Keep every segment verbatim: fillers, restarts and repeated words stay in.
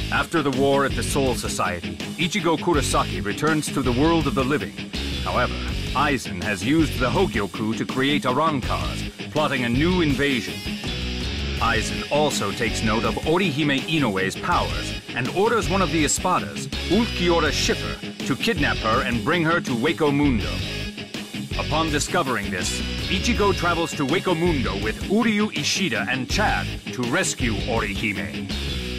After the war at the Soul Society, Ichigo Kurosaki returns to the world of the living. However, Aizen has used the Hogyoku to create Arrancars, plotting a new invasion. Aizen also takes note of Orihime Inoue's powers and orders one of the Espadas, Ulquiorra Schiffer, to kidnap her and bring her to Hueco Mundo. Upon discovering this, Ichigo travels to Hueco Mundo with Uryu Ishida and Chad to rescue Orihime.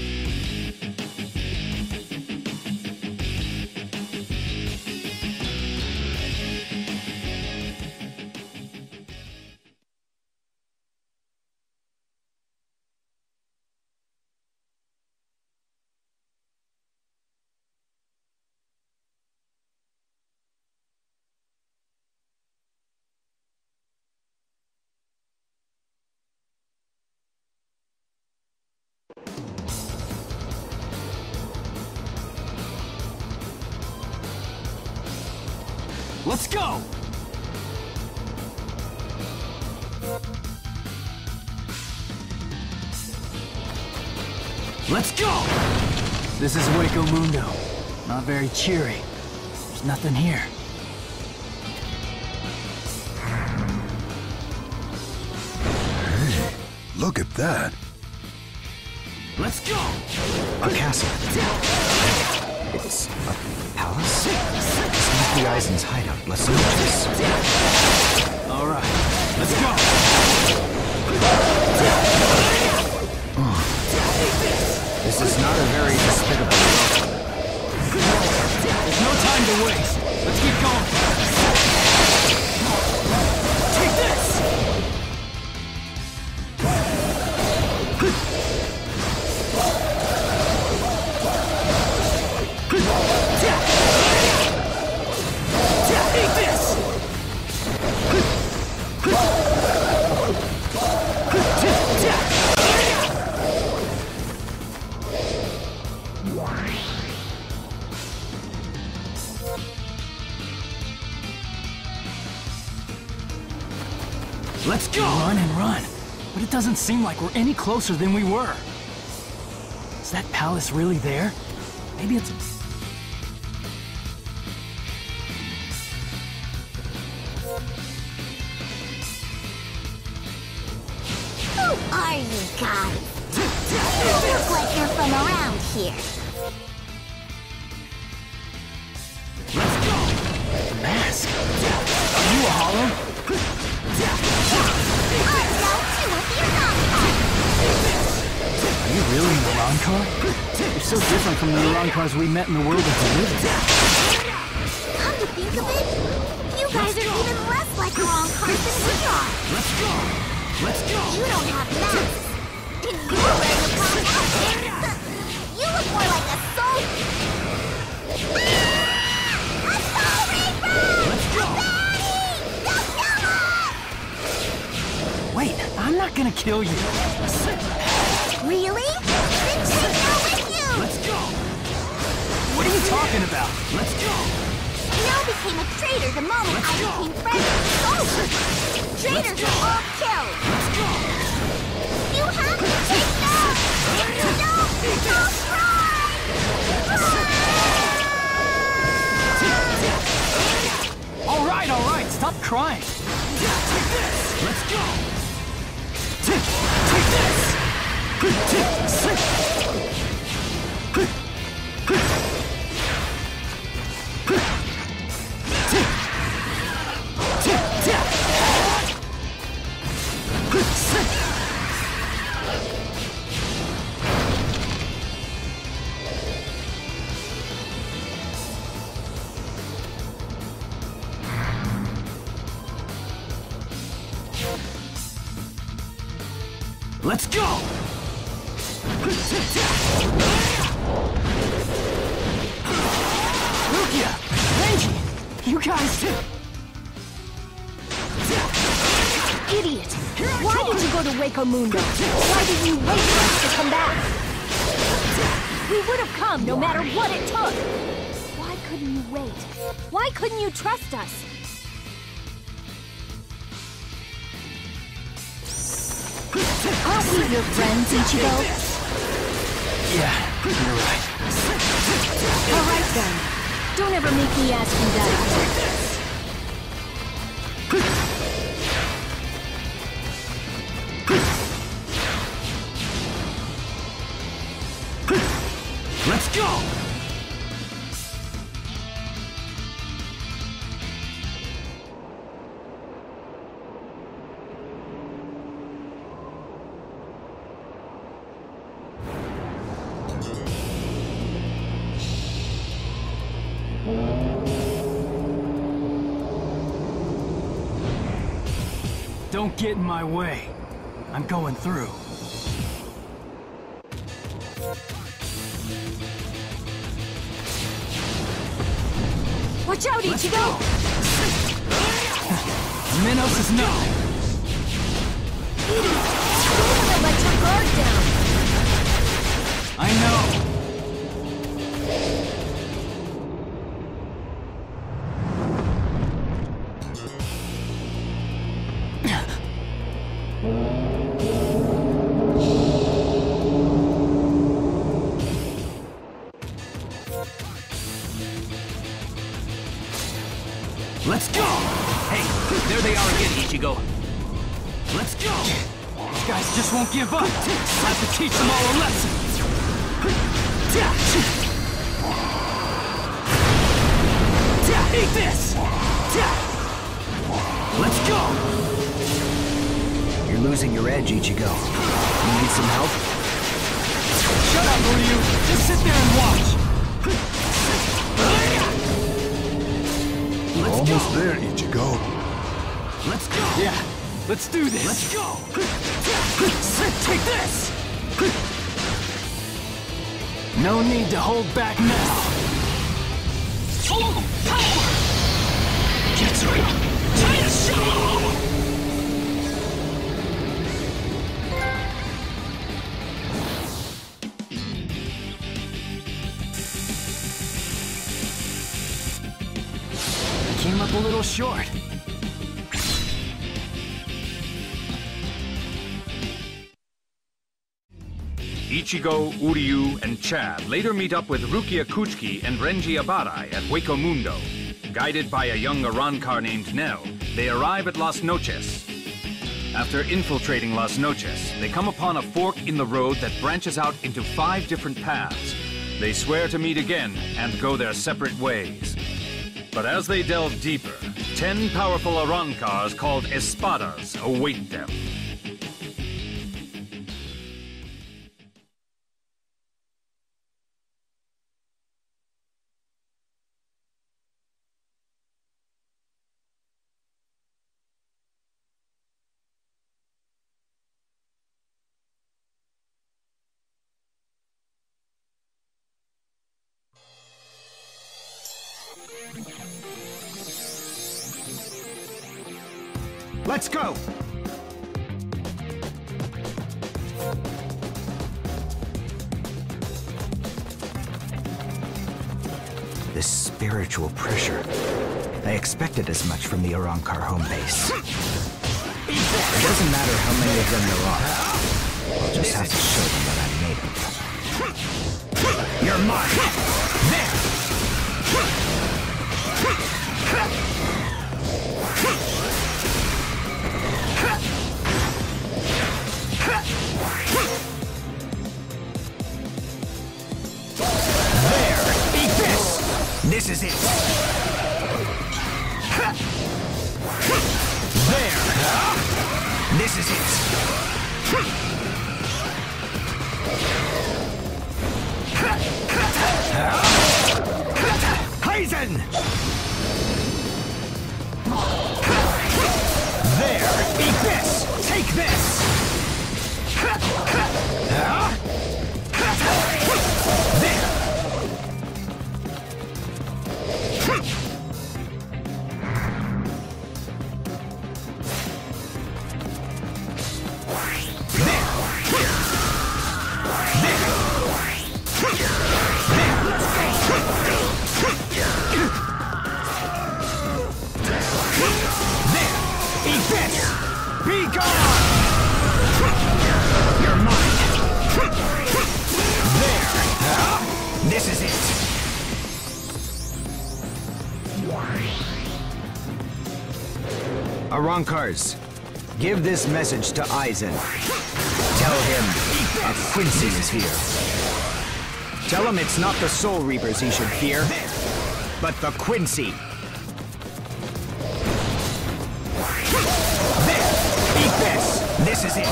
Let's go! Let's go! This is Hueco Mundo. Not very cheery. There's nothing here. Hey, look at that. Let's go! A castle. It's a palace? This must be Aizen's hideout. Let's move this. Alright, let's go! Oh. This is not a very hospitable welcome. There's no time to waste. Let's keep going. Take this! Take this! Let's go! Run and run. But it doesn't seem like we're any closer than we were. Is that palace really there? Maybe it's... Who are you guys? You look like you're from around here. Let's go! The mask! Are you a hollow? I'm now two of the Arrancars. Are you really an Arrancar? You're so different from the Arrancars we met in the world of the living. Come to think of it, you guys are even less like Arrancars than we are. Let's go! Let's go! You don't have masks. And you're wearing a brown outfit. You look more like a soul... Ah! A soul reaper! Let's go! Wait, I'm not gonna kill you. Really? Then take her with you! Let's go! What are you talking about? Let's go! Nell became a traitor the moment Let's I go. became friends with the soldiers. Traitors go. are all killed. Let's go! You have to take them! No! Don't cry! All right, all right, stop crying. Take this! Let's go! Take, take this! Let's go! Rukia! Renji! You guys... Idiot! Why did you go to Hueco Mundo? Why did you wait for us to come back? We would have come no matter what it took! Why couldn't you wait? Why couldn't you trust us? Aren't we your friends, Ichigo? Yeah, you're right. All right then. Don't ever make me ask you that. Let's go! Don't get in my way. I'm going through. Watch out, Ichigo! Minos is no. Edie, don't ever let your guard down. I know. Let's go! Hey, there they are again, Ichigo. Let's go! These guys just won't give up. I have to teach them all a lesson. Eat this! Let's go! You're losing your edge, Ichigo. You need some help? Shut up, Ryu! Just sit there and watch! Let's Almost go. there, Ichigo. Let's go! Yeah, let's do this! Let's go! Take this! No need to hold back now! Full power! Getsuga! Taisho! Came up a little short. Ichigo, Uryu, and Chad later meet up with Rukia Kuchiki and Renji Abarai at Hueco Mundo. Guided by a young Arrancar named Nell, they arrive at Las Noches. After infiltrating Las Noches, they come upon a fork in the road that branches out into five different paths. They swear to meet again and go their separate ways. But as they delve deeper, ten powerful Arrancars called Espadas await them. Let's go! This spiritual pressure. I expected as much from the Arrancar home base. It doesn't matter how many of them there are. I'll just have to show them that I made them. You're mine! There! There! Eat this! This is it! There! This is it! Aizen! There! Eat this! Take this! There! Arrancars, give this message to Aizen. Tell him a Quincy is here. Tell him it's not the Soul Reapers he should fear, but the Quincy. There! Eat this! This is it!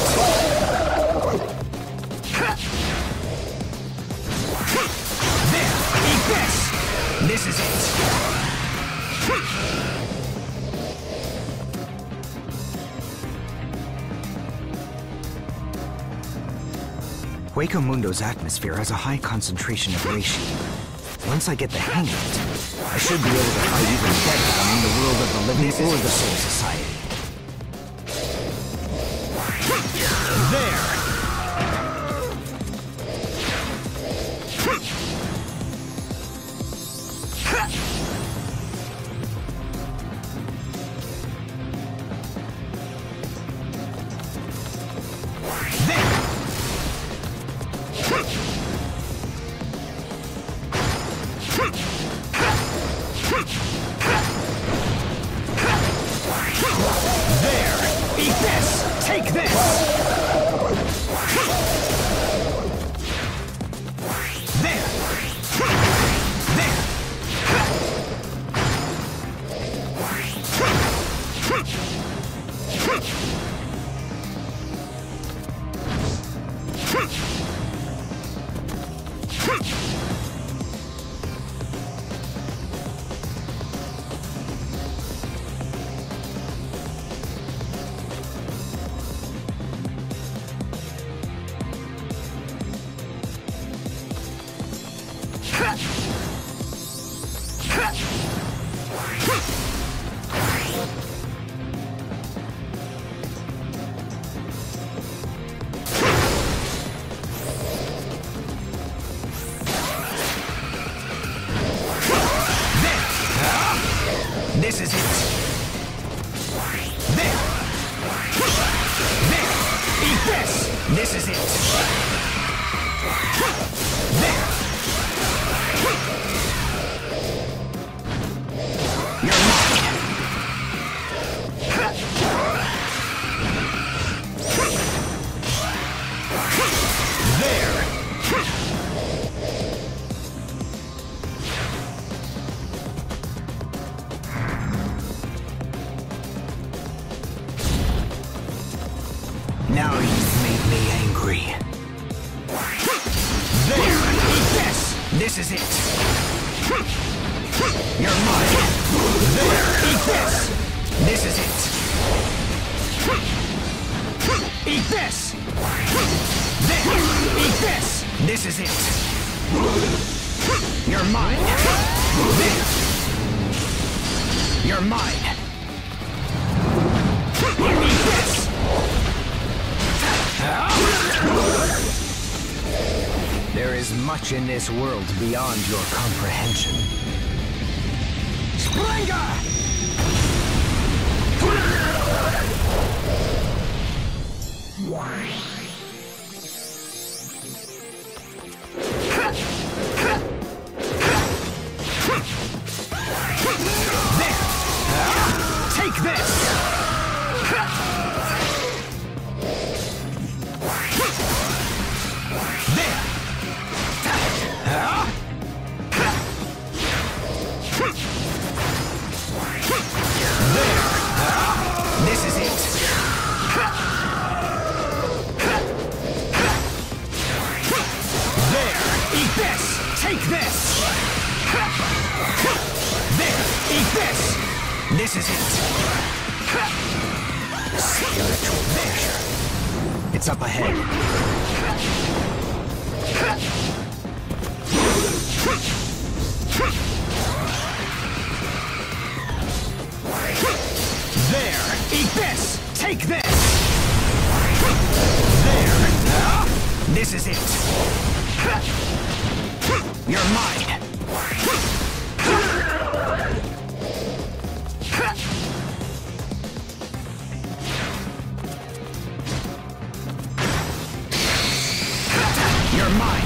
There! Eat this! This is it! Hueco Mundo's atmosphere has a high concentration of reishi. Once I get the hang of it, I should be able to fight even better than in the world of the living or the Soul Society. There! There! Eat this! Take this! There! There! This is it! There! There! Eat this! This is it! There! You're mine! There! Now you've made me angry. There! Eat this! This is it! You're mine! There! Eat this! This is it! Eat this! There! Eat this! This is it! You're mine! There! You're mine! Eat this! There is much in this world beyond your comprehension. Springer! There! Take this! There! There! This is it! There! Eat this! Take this! There! Eat this! This is it! Spiritual pressure. It's up ahead. There! Eat this! Take this! There! This is it! You're mine! You're mine!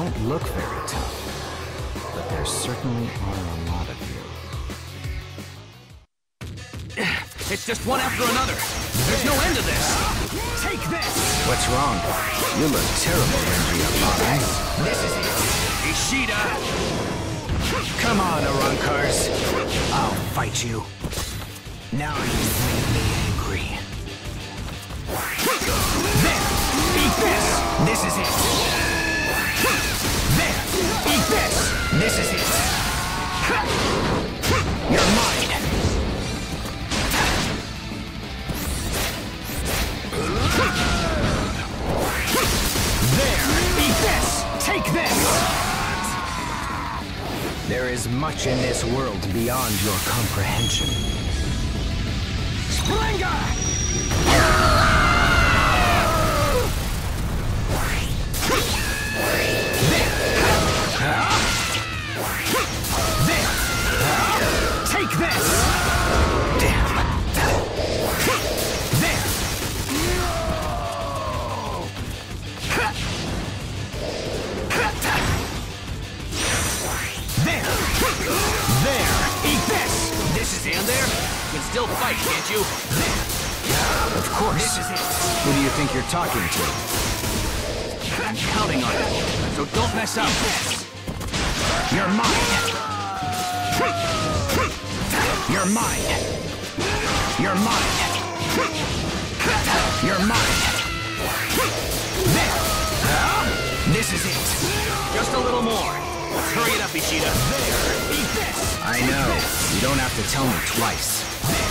don't look very tough, but there certainly are a lot of you. It's just one after another. There's no end to this. Take this! What's wrong? You look terrible, Renji Apane. This is it. Ishida! Come on, Arrancars. I'll fight you. Now you've made me angry. There! Eat this! This is it. There! Eat this! This is it. You're mine. There! Eat this! Take this! There is much in this world beyond your comprehension. Splenga! There! There! Take this! Damn. There! There! There! Eat this! This is in there? You can still fight, can't you? There! Of course. This is it. Who do you think you're talking to? I'm counting on it, so don't mess up. This! You're mine. You're mine. You're mine. You're mine. There! This is it. Just a little more. Let's hurry it up, Ishida. There! Eat this! I know. You don't have to tell me twice.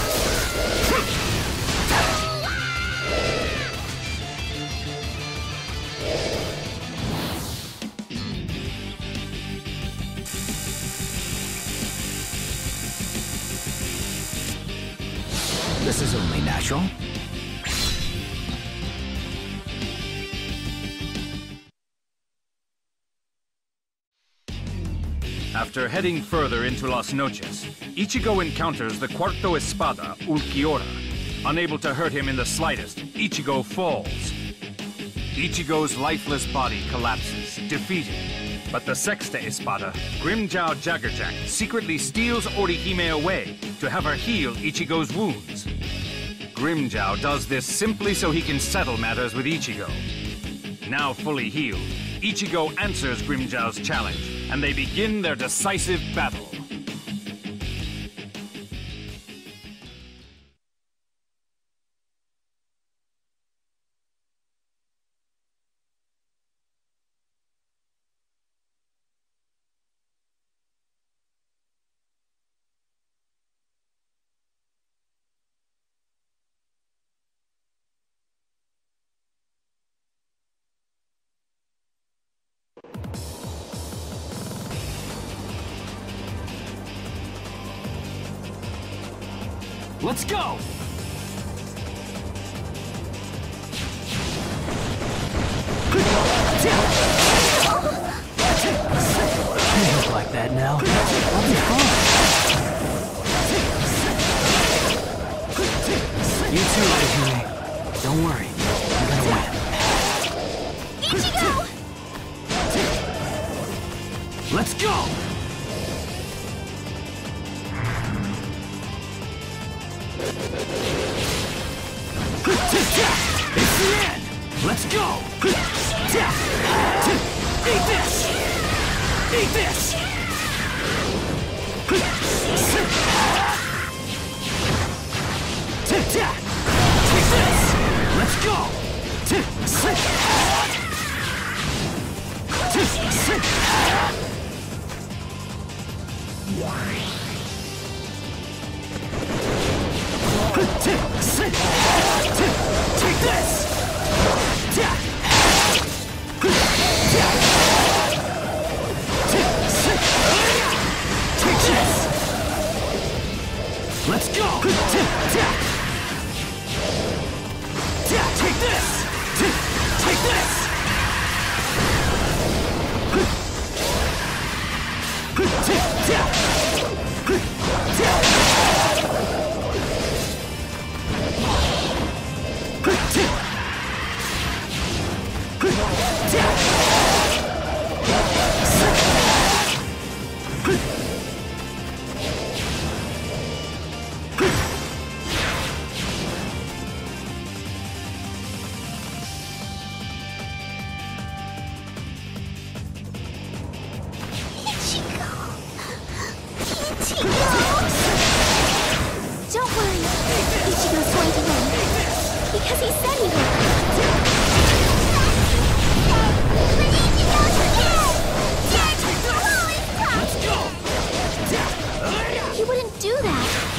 This is only natural. After heading further into Las Noches, Ichigo encounters the Cuarto Espada, Ulquiorra. Unable to hurt him in the slightest, Ichigo falls. Ichigo's lifeless body collapses, defeated. But the Sexta Espada, Grimmjow Jaggerjack, secretly steals Orihime away to have her heal Ichigo's wounds. Grimmjow does this simply so he can settle matters with Ichigo. Now fully healed, Ichigo answers Grimmjow's challenge, and they begin their decisive battle. Let's go! You look like that now. I'll be fine. You too, Orihime. Don't worry. I'm gonna win. Ichigo! Let's go! It's the end! Let's go! Eat this! Eat this! Take this! Let's go! Take this! Take this! Let's go! Take this! Take this!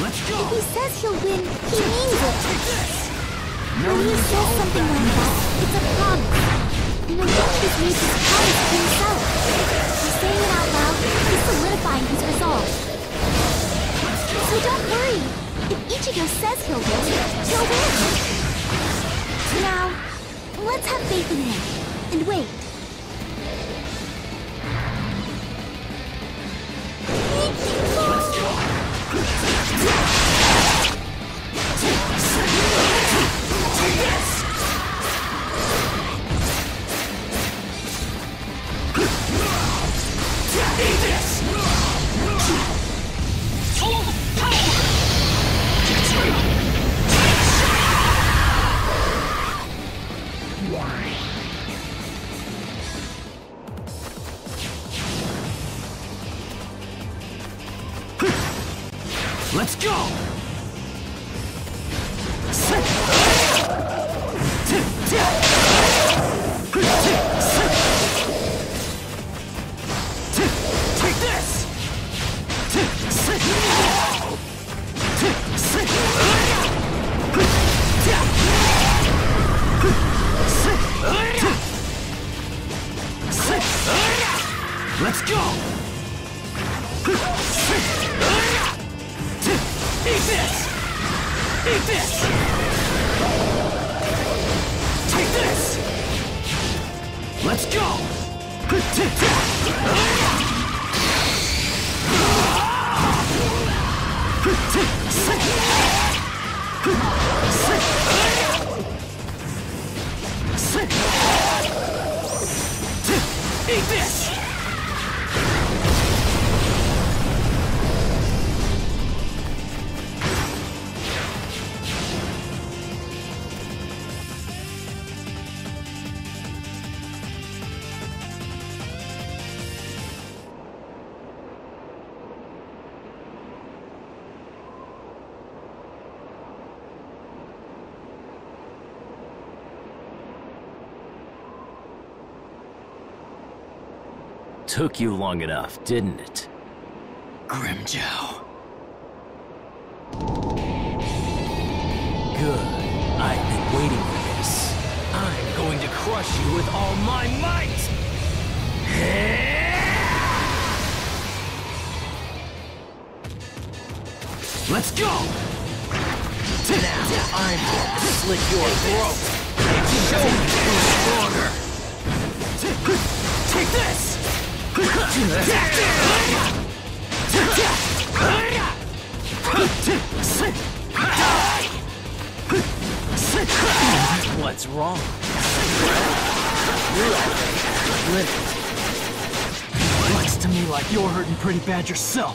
Let's go! If he says he'll win, he means it. Take this! When he says something like that, it's a promise. And I think he's made this promise to himself. By saying it out loud, he's solidifying his resolve. So don't worry. If Ichigo says he'll win, he'll win. Now, let's have faith in him. And wait. Let's go! Take this! Eat this! Full power! Let's go! Take this! Let's go! Eat this! Eat this! Take this! Let's go! Eat this! Took you long enough, didn't it? Grimmjow. Good. I've been waiting for this. I'm going to crush you with all my might! Let's go! Now I'm going to slit your throat! Show me who's stronger! Take this! What's wrong? Looks to me like you're hurting pretty bad yourself.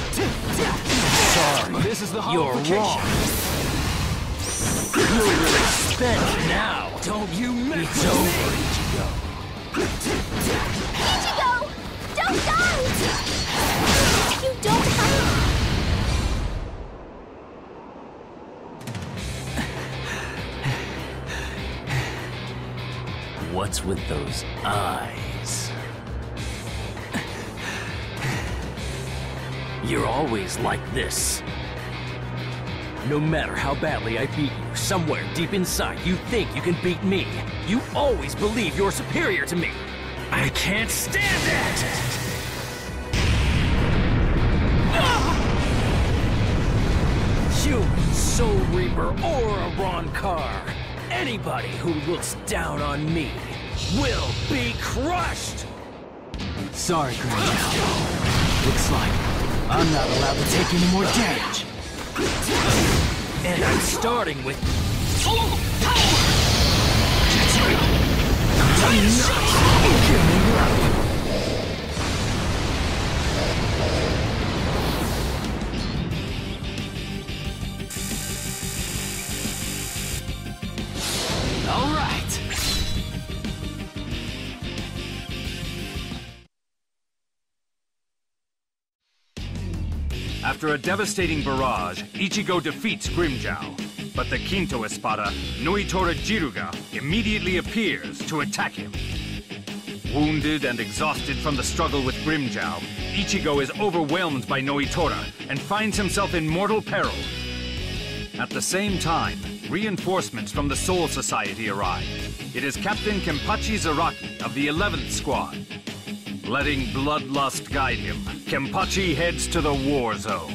Sorry, This is the you're wrong. You're really spent now. Don't you mess It's with over, me. Ichigo. Ichigo! Don't die! You don't have... What's with those eyes? You're always like this. No matter how badly I beat you, somewhere deep inside you think you can beat me. You always believe you're superior to me. I can't stand it! Human, Soul Reaper, or a Ronkar. Anybody who looks down on me will be crushed! Sorry, Grimmjow. Looks like I'm not allowed to take any more damage. And I'm starting with full power! Give me up. All right. After a devastating barrage, Ichigo defeats Grimmjow. But the Quinto Espada, Noitora Jiruga, immediately appears to attack him. Wounded and exhausted from the struggle with Grimmjow, Ichigo is overwhelmed by Noitora and finds himself in mortal peril. At the same time, reinforcements from the Soul Society arrive. It is Captain Kenpachi Zaraki of the eleventh Squad. Letting bloodlust guide him, Kenpachi heads to the war zone.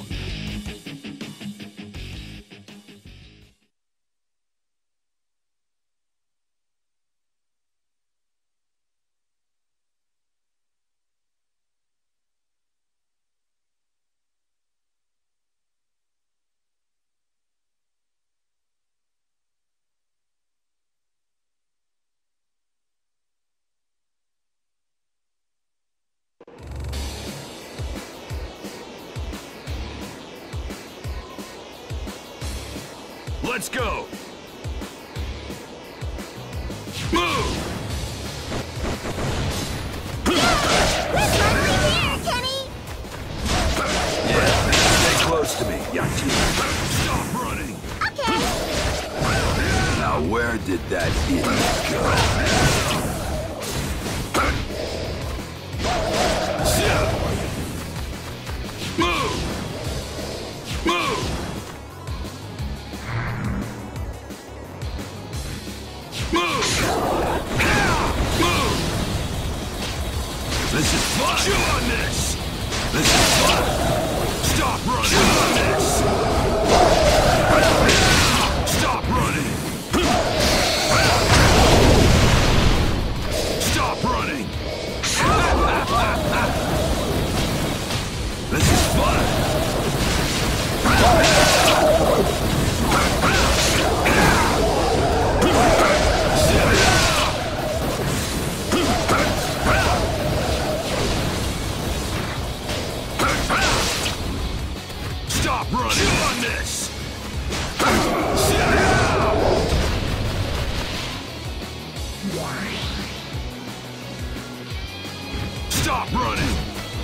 Let's go! Move! Let's run right here, Kenny! Yeah, stay close to me, Yachi. Stop running! Okay. Now where did that idiot go? Move! Move! Move! Move! This is fun! Chew on this! This is fun! Stop running! Chew on this! Stop running! Stop running! This is fun! Stop running! Chew on this! Stop running!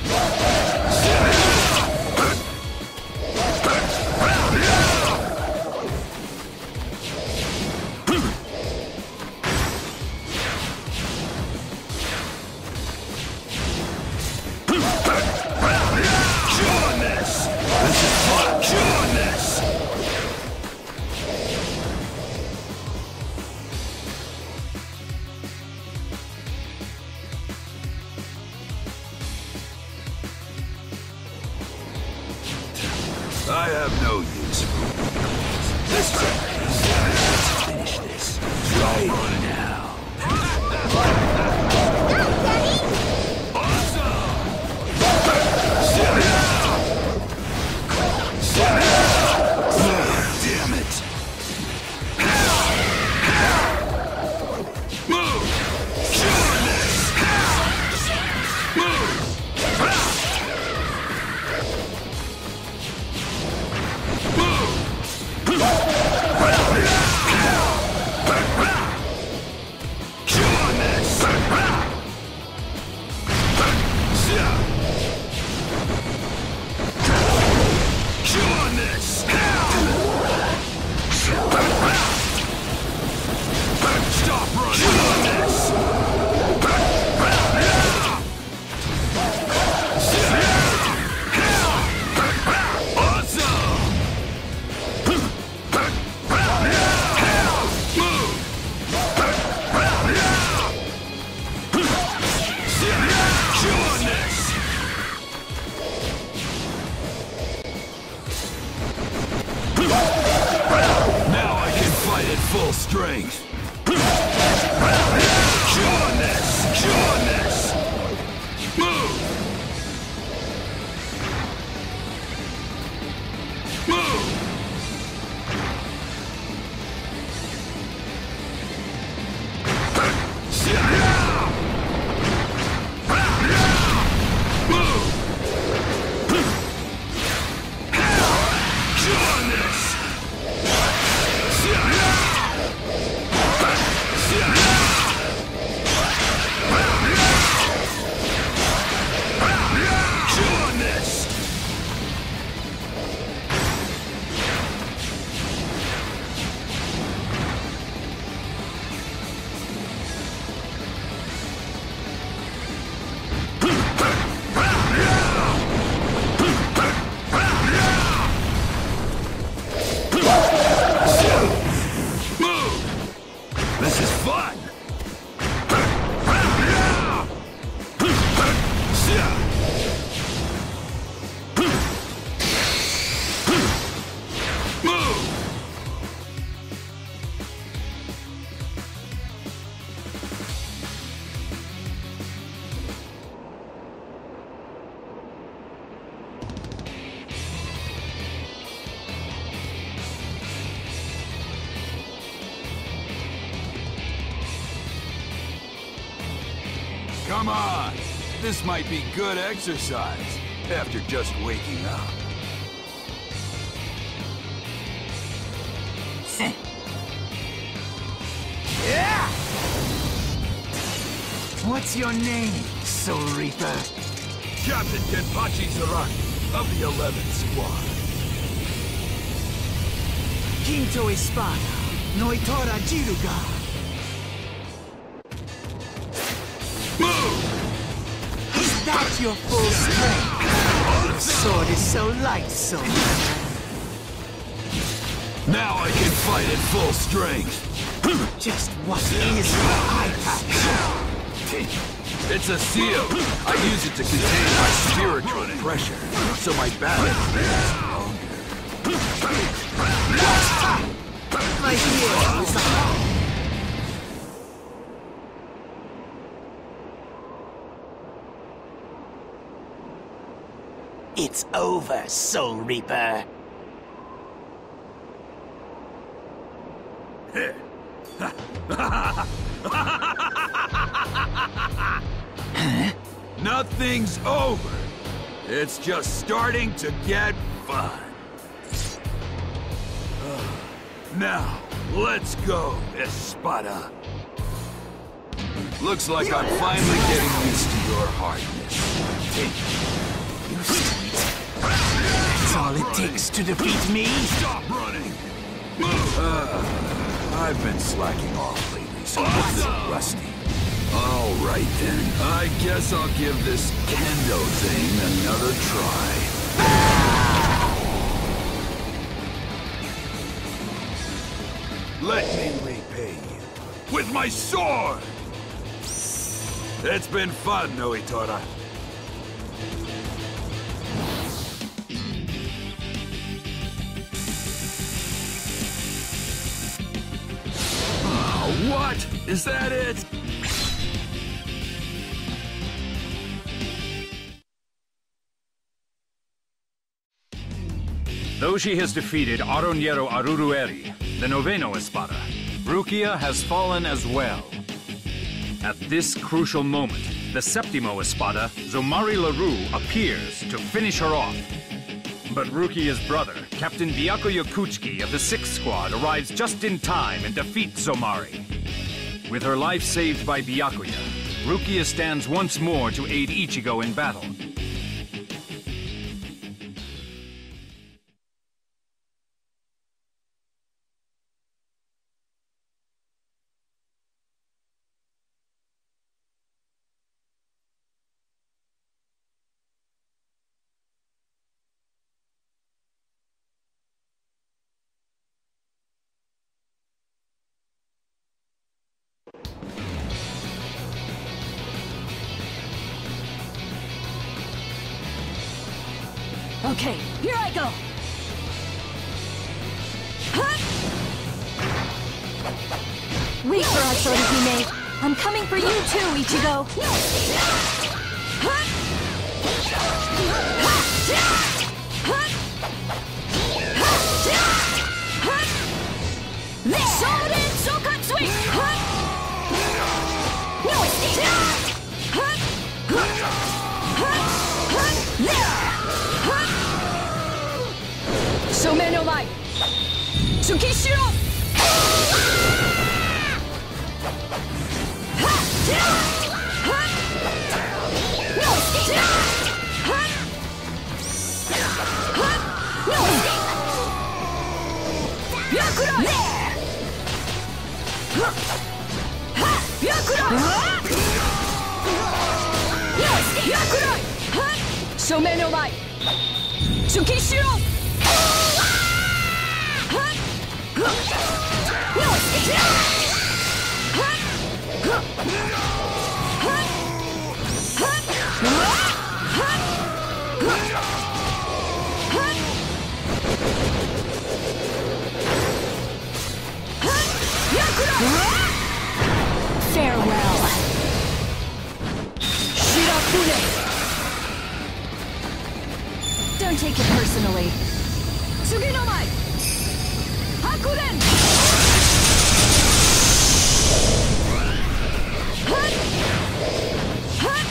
I have no use for it. This time, let's finish this right now. Damn it! Move! Chew on this! Move! Stop running! Now I can fight at full strength. Chew on this! Chew on this! Move! Move! Chew on this! Come on! This might be good exercise after just waking up. Yeah! What's your name, Soul Reaper? Captain Kenpachi Zaraki of the eleventh Squad. Quinto Espada, Noitora Jiruga. Move! Is that your full strength? Your sword is so light, Soul Reaper. Now I can fight at full strength. Just what is your eye patch? It's a seal. I use it to contain my spiritual pressure, so my battle is longer. My hero is a It's over, Soul Reaper. Nothing's over. It's just starting to get fun. Now, let's go, Espada. Looks like I'm finally getting used to your hardness. Used to it. That's all it takes to defeat me. Stop running! Uh, I've been slacking off lately, so I'm so rusty. All right then. I guess I'll give this kendo thing another try. Let me repay you with my sword! It's been fun, Noitora. Oh, what? Is that it? Though she has defeated Aronniero Arurueri, the Noveno Espada, Rukia has fallen as well. At this crucial moment, the Septimo Espada, Zomari LaRue, appears to finish her off. But Rukia's brother, Captain Byakuya Kuchiki of the sixth Squad, arrives just in time and defeats Zomari. With her life saved by Byakuya, Rukia stands once more to aid Ichigo in battle. Okay, here I go! Huh? Wait for us, Orihime! I'm coming for you too, Ichigo! Huh? Shouden Sokatsui! Shomen no mai! Tsukishiro! Shomen no mai! Tsukishiro! Farewell. Shirafune. Don't take it personally. Tsugi no mai. Hakuren. Huh? Huh?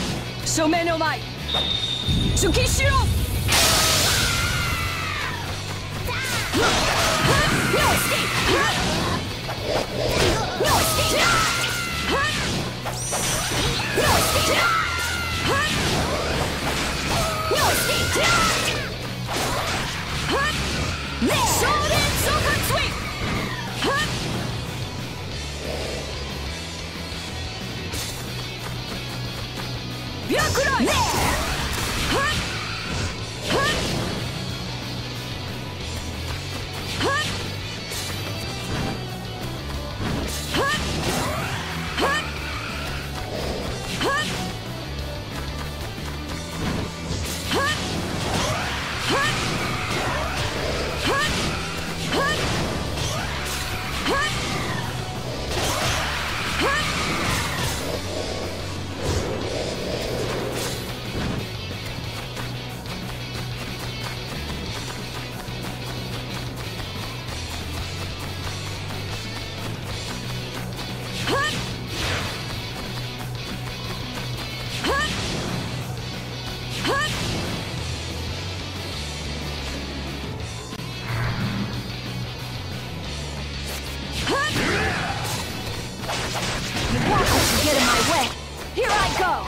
正面の前出撃しろ。Get in my way. Here I go.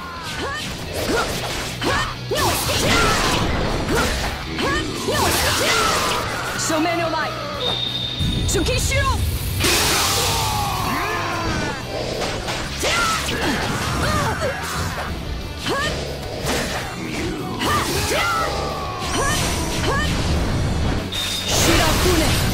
So many of my Tsukishiro. Shirafune.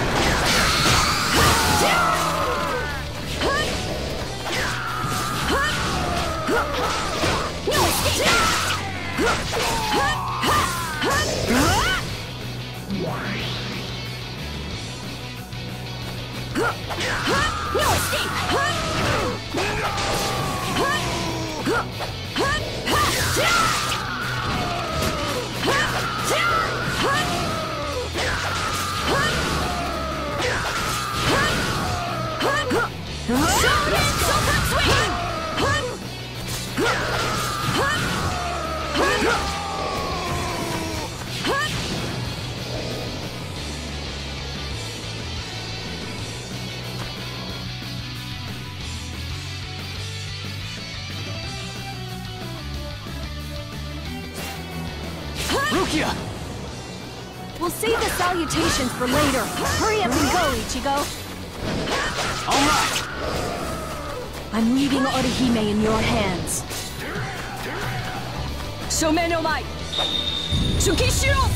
Rukia! We'll save the salutations for later. Hurry up and go, Ichigo. All right. I'm leaving Orihime in your hands. Shomen no mai. Tsukishiro!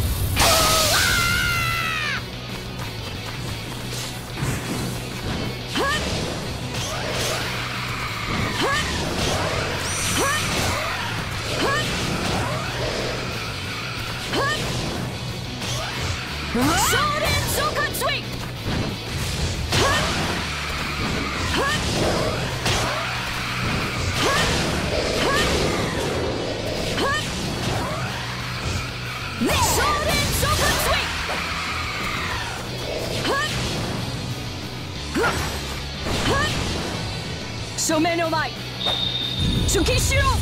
Shouden Sokan Sweep! Shouden Sokan Sweep! Shomen no mai! Tsukishiro!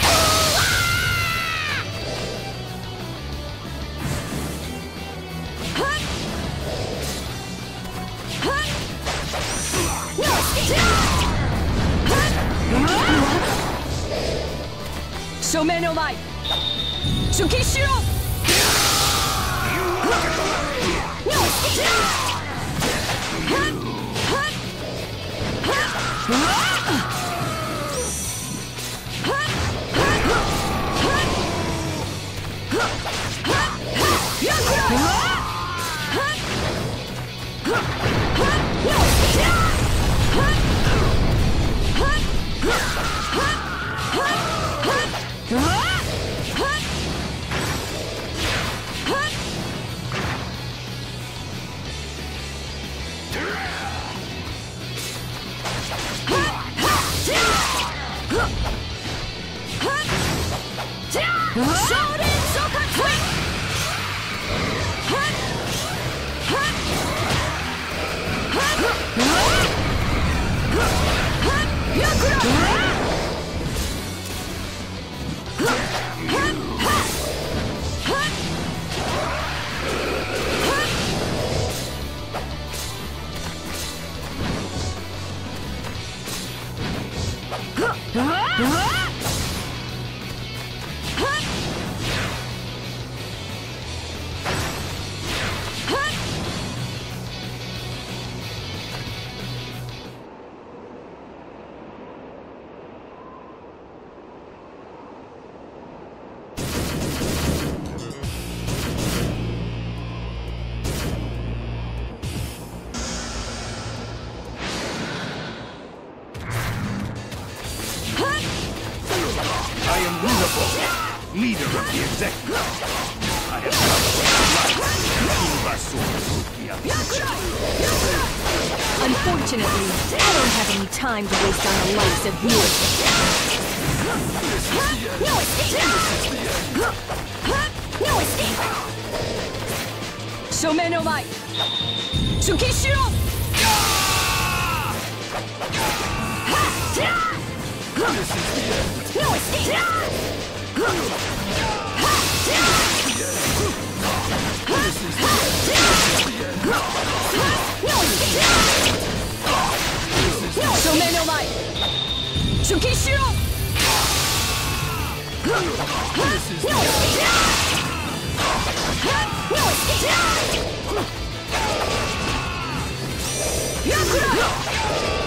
Shomen no mai! Tsukishiro! of the executive. I have come with Unfortunately, I don't have any time to waste on the likes of you. No escape! No escape! Shomen no mai! Tsukishiro! No escape! Shomen no mai! Tsukishiro! No escape! No escape! Yakura!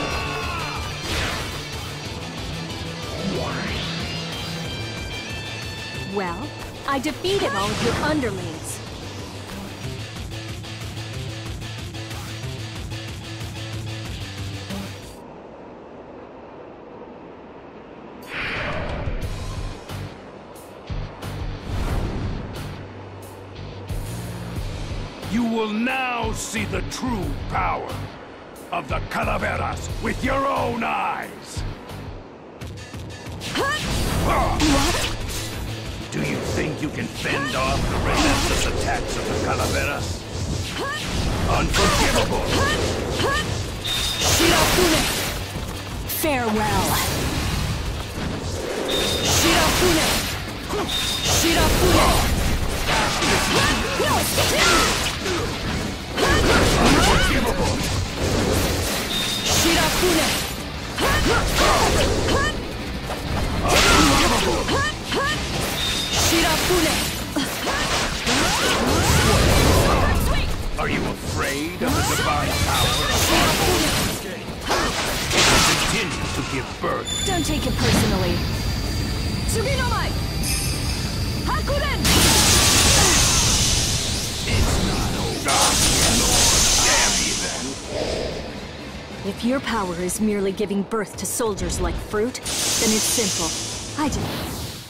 Well, I defeated all of your underlings. You will now see the true power of the Calaveras with your own eyes! What? Do you think you can fend off the relentless attacks of the Calaveras? Unforgivable! Shirofune! Farewell! Shirofune! Shirofune! No escape! Unforgivable! Shirofune! Unforgivable! Shirofune! Are you afraid of the divine power of our It will continue to give birth. Don't take it personally. Tsuginomai! Hakuren! It's not over. Lord, damn you then. If your power is merely giving birth to soldiers like fruit, then it's simple. I do.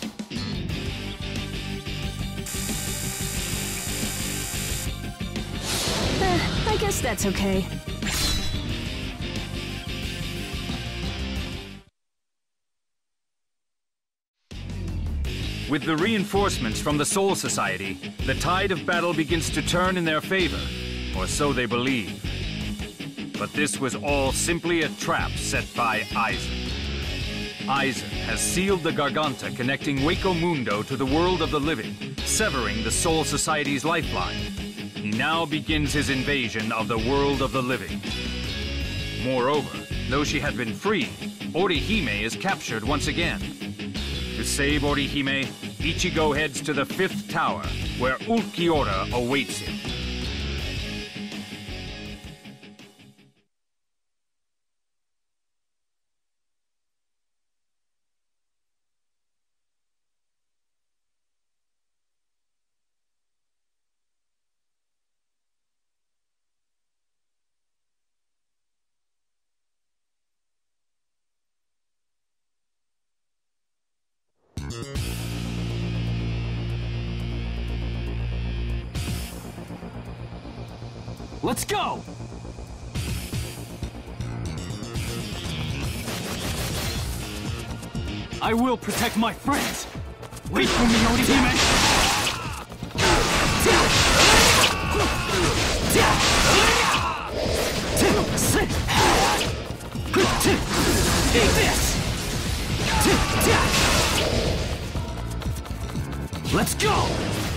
I guess that's okay. With the reinforcements from the Soul Society, the tide of battle begins to turn in their favor, or so they believe. But this was all simply a trap set by Aizen. Aizen has sealed the Garganta connecting Hueco Mundo to the world of the living, severing the Soul Society's lifeline. He now begins his invasion of the world of the living. Moreover, though she had been freed, Orihime is captured once again. To save Orihime, Ichigo heads to the fifth tower, where Ulquiorra awaits him. Let's go! I will protect my friends! Wait for me, Orihime! Take this! Let's go!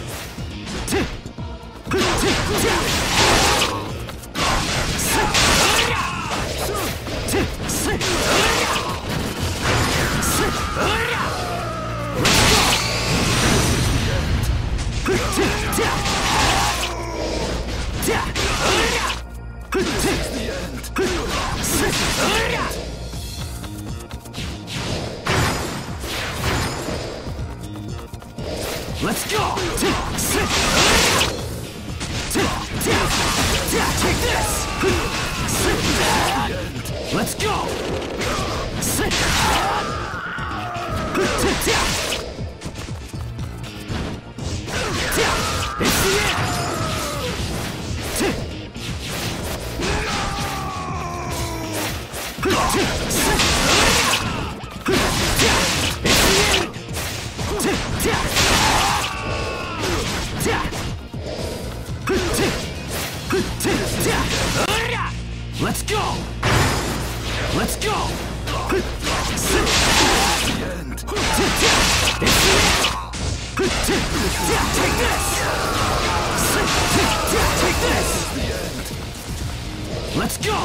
Let's go! Take this! Let's go! Let's go! Let's go! Take this! Take this! Let's go!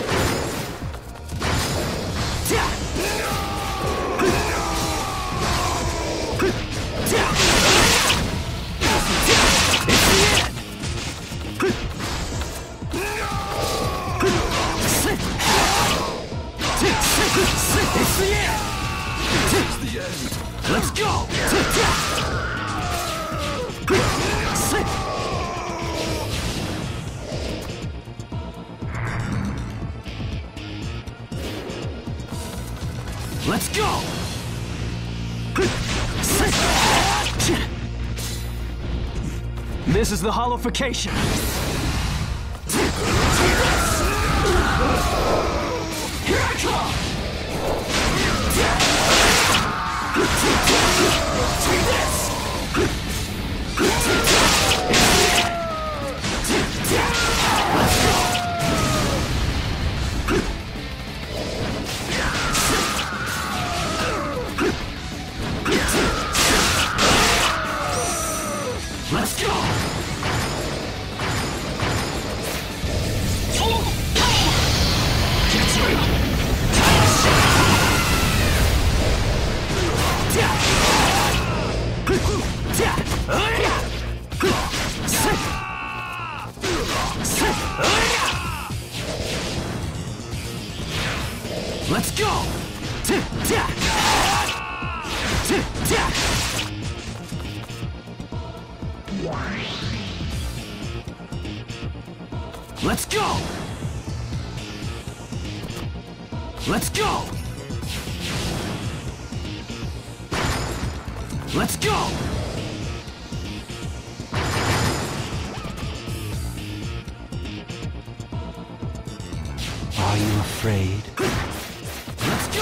It's the end! It's the end! Let's go! Let's go! This is the hollowification. Here I come! Take this! Let's go! Let's go! Let's go! Let's go! Let's go! Let's go! Are you afraid? Let's go!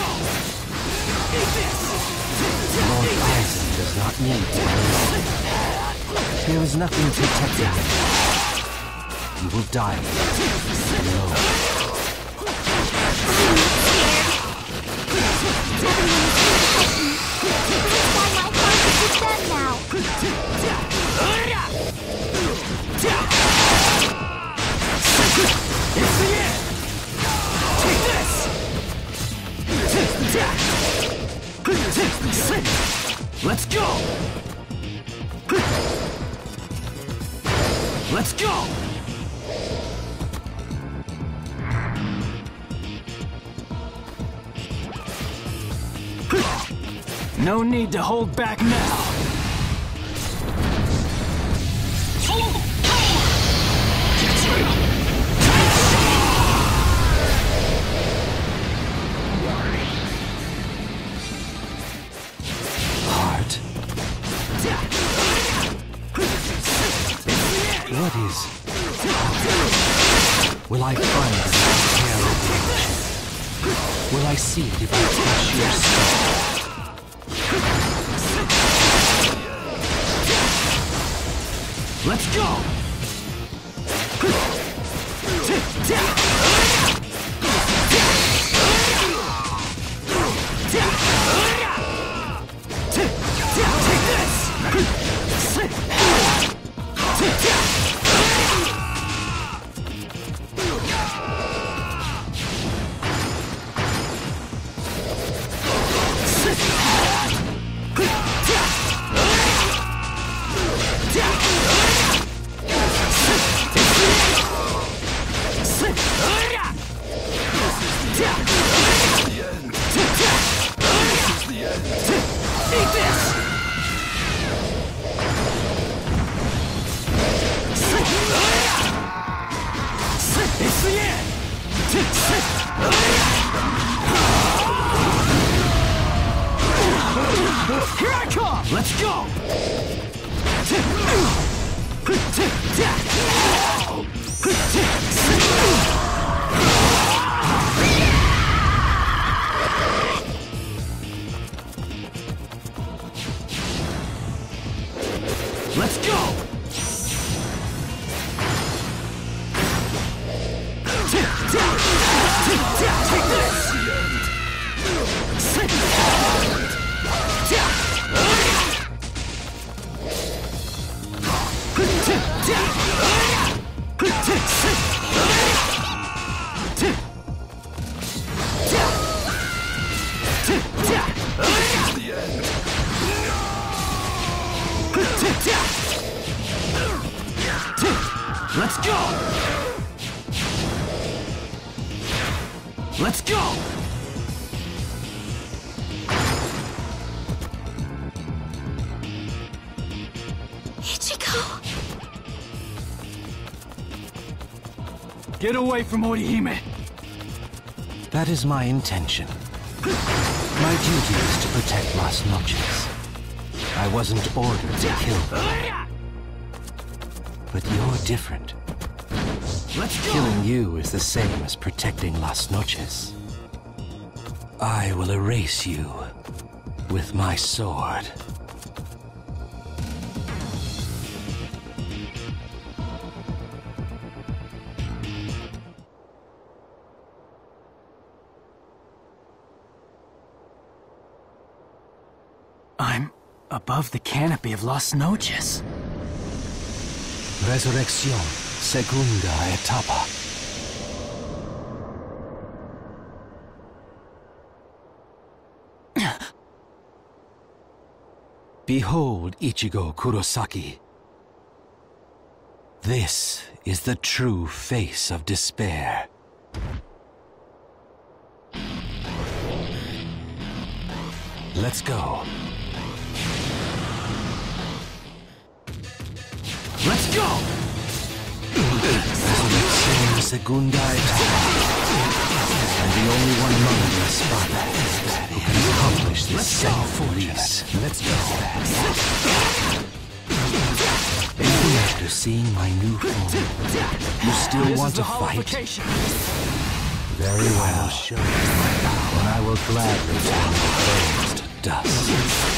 Lord Aizen does not need to be alone. There is nothing protecting him. You will die alone. It's the end! Take this! Let's go! Let's go! No need to hold back now. Heart. What is? Will I find the tail of the ancient? Will I see it if I touch your skull? Let's go! Take this! Eat this! It's the end! Here I come! Let's go! Let's go! Ichigo! Get away from Orihime! That is my intention. My duty is to protect Las Noches. I wasn't ordered to kill them. But you're different. Let's go! Killing you is the same as protecting Las Noches. I will erase you with my sword. I'm above the canopy of Las Noches. Resurrección, segunda etapa. Behold, Ichigo Kurosaki. This is the true face of despair. Let's go. Let's go! Resurrección segunda etapa. And the only one among the Espada who can accomplish this sinful release. Let's go. Even after seeing my new form, you still This want is to a fight? hollification. Very well. Show you my power, and I will gladly turn your bones to dust.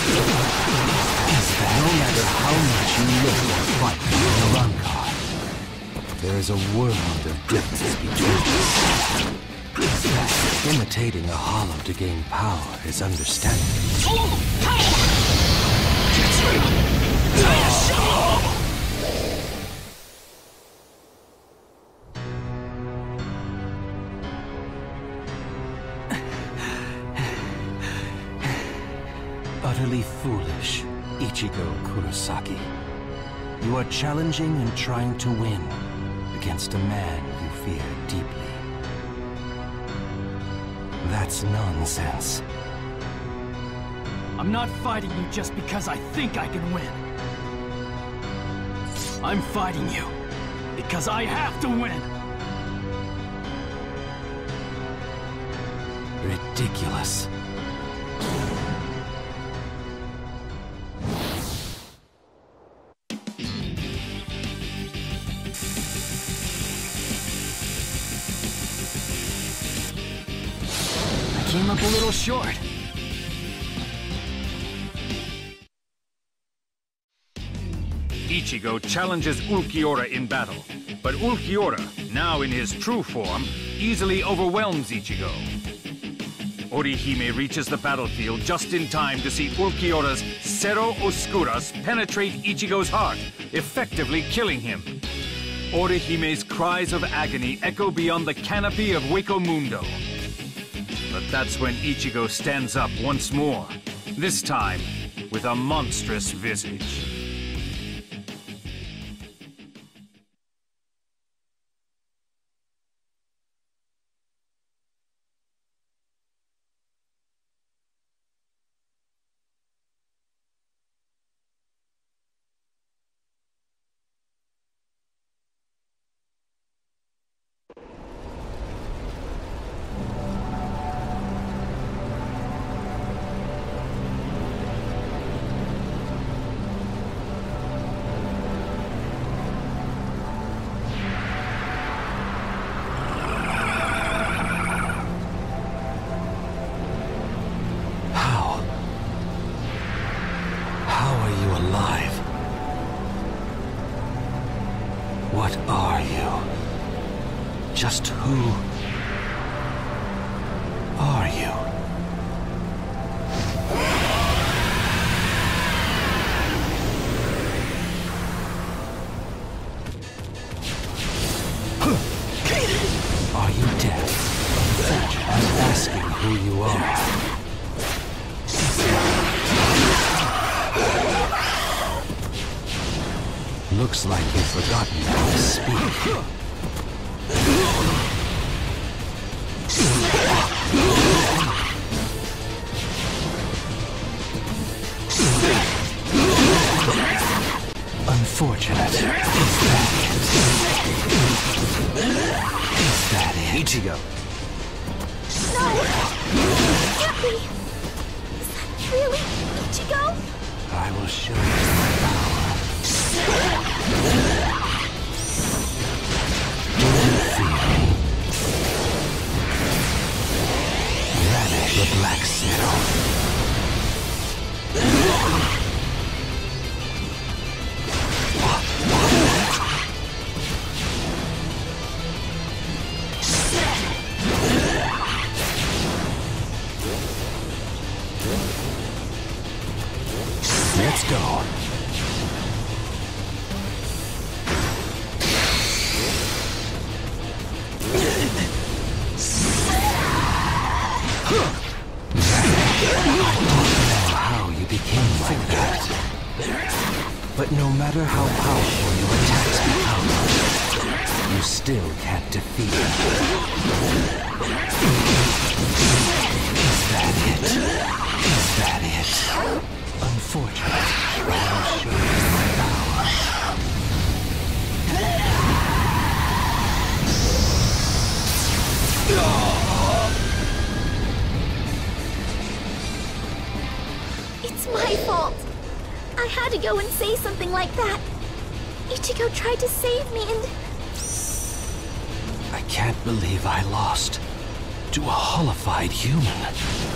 No matter how much you live or fight in Arrancar, there is a world of difference between us. Imitating a hollow to gain power is understandable. Utterly foolish, Ichigo Kurosaki. You are challenging and trying to win against a man you fear deeply. That's nonsense. I'm not fighting you just because I think I can win. I'm fighting you because I have to win. Ridiculous. Came up a little short. Ichigo challenges Ulquiorra in battle, but Ulquiorra, now in his true form, easily overwhelms Ichigo. Orihime reaches the battlefield just in time to see Ulquiorra's Cero Oscuras penetrate Ichigo's heart, effectively killing him. Orihime's cries of agony echo beyond the canopy of Hueco Mundo. But that's when Ichigo stands up once more, this time with a monstrous visage. What are you? Just who are you? Are you deaf? I'm asking who you are. Looks like you've forgotten how to speak. that it? Ichigo. No! It can't be! Is that really Ichigo? I will show you my power. Feel. Relish the black cell. Let's go. How you became like that. But no matter how powerful your attacks become, you still can't defeat them. Is that it? Is that it? Unfortunately, I'll show you my power. It's my fault. I had to go and say something like that. Ichigo tried to save me and... I can't believe I lost to a hollified human.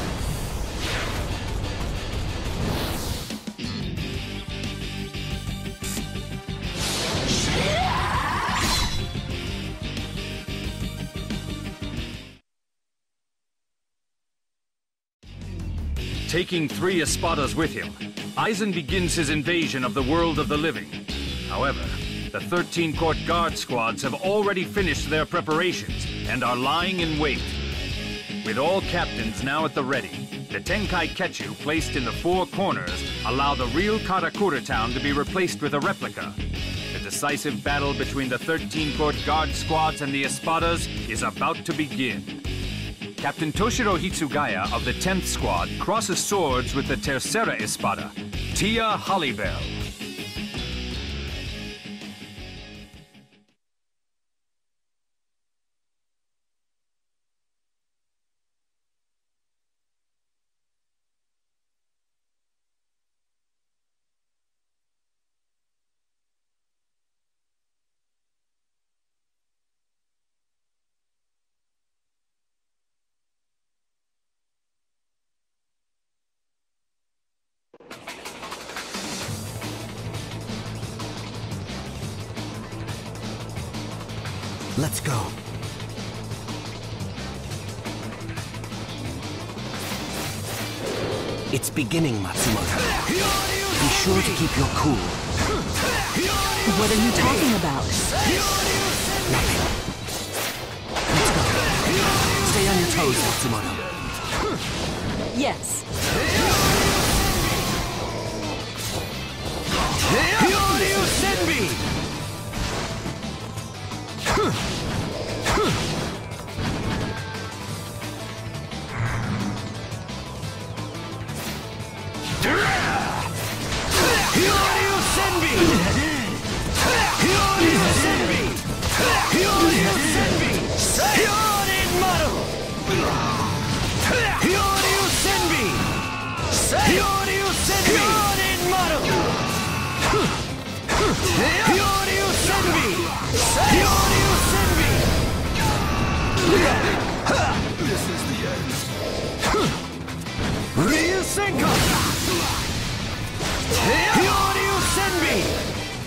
Taking three Espadas with him, Aizen begins his invasion of the world of the living. However, the thirteen Court Guard squads have already finished their preparations and are lying in wait. With all captains now at the ready, the Tenkai Ketchu placed in the four corners allow the real Karakura town to be replaced with a replica. The decisive battle between the thirteen Court Guard squads and the Espadas is about to begin. Captain Toshiro Hitsugaya of the tenth Squad crosses swords with the Tercera Espada, Tia Hollybell. Let's go. It's beginning, Matsumoto. Be sure to keep your cool. What are you talking about? Nothing. Let's go. Stay on your toes, Matsumoto. Yes. Hyoryu Senbi! Hyoryu Senbi! Hyoryu Senbi! Hyoryu Senbi! Hyorin Maru! Hyoryu Senbi! Hyoryu Senbi! Hyorin Maru! Hyoryu Senbi! Hyoryu Senbi! This is the end. Ryu Senko! Hyoryu Senbi!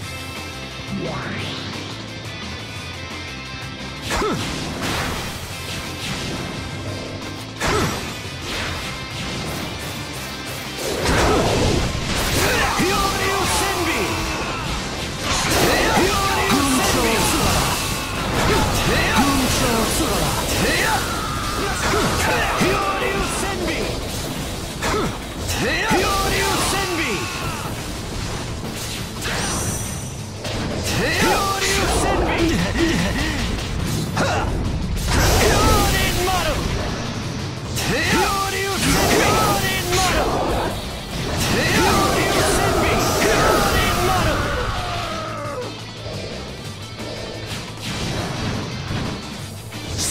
Hyoryu Senbi! Hyoryu Senbi! Hyoryu Senbi! Hyoryu Senbi! Hyoryu Senbi! Hyorin Maru! Hyoryu Senbi! Hyorin Maru! Hyoryu Senbi! Hyorin Maru!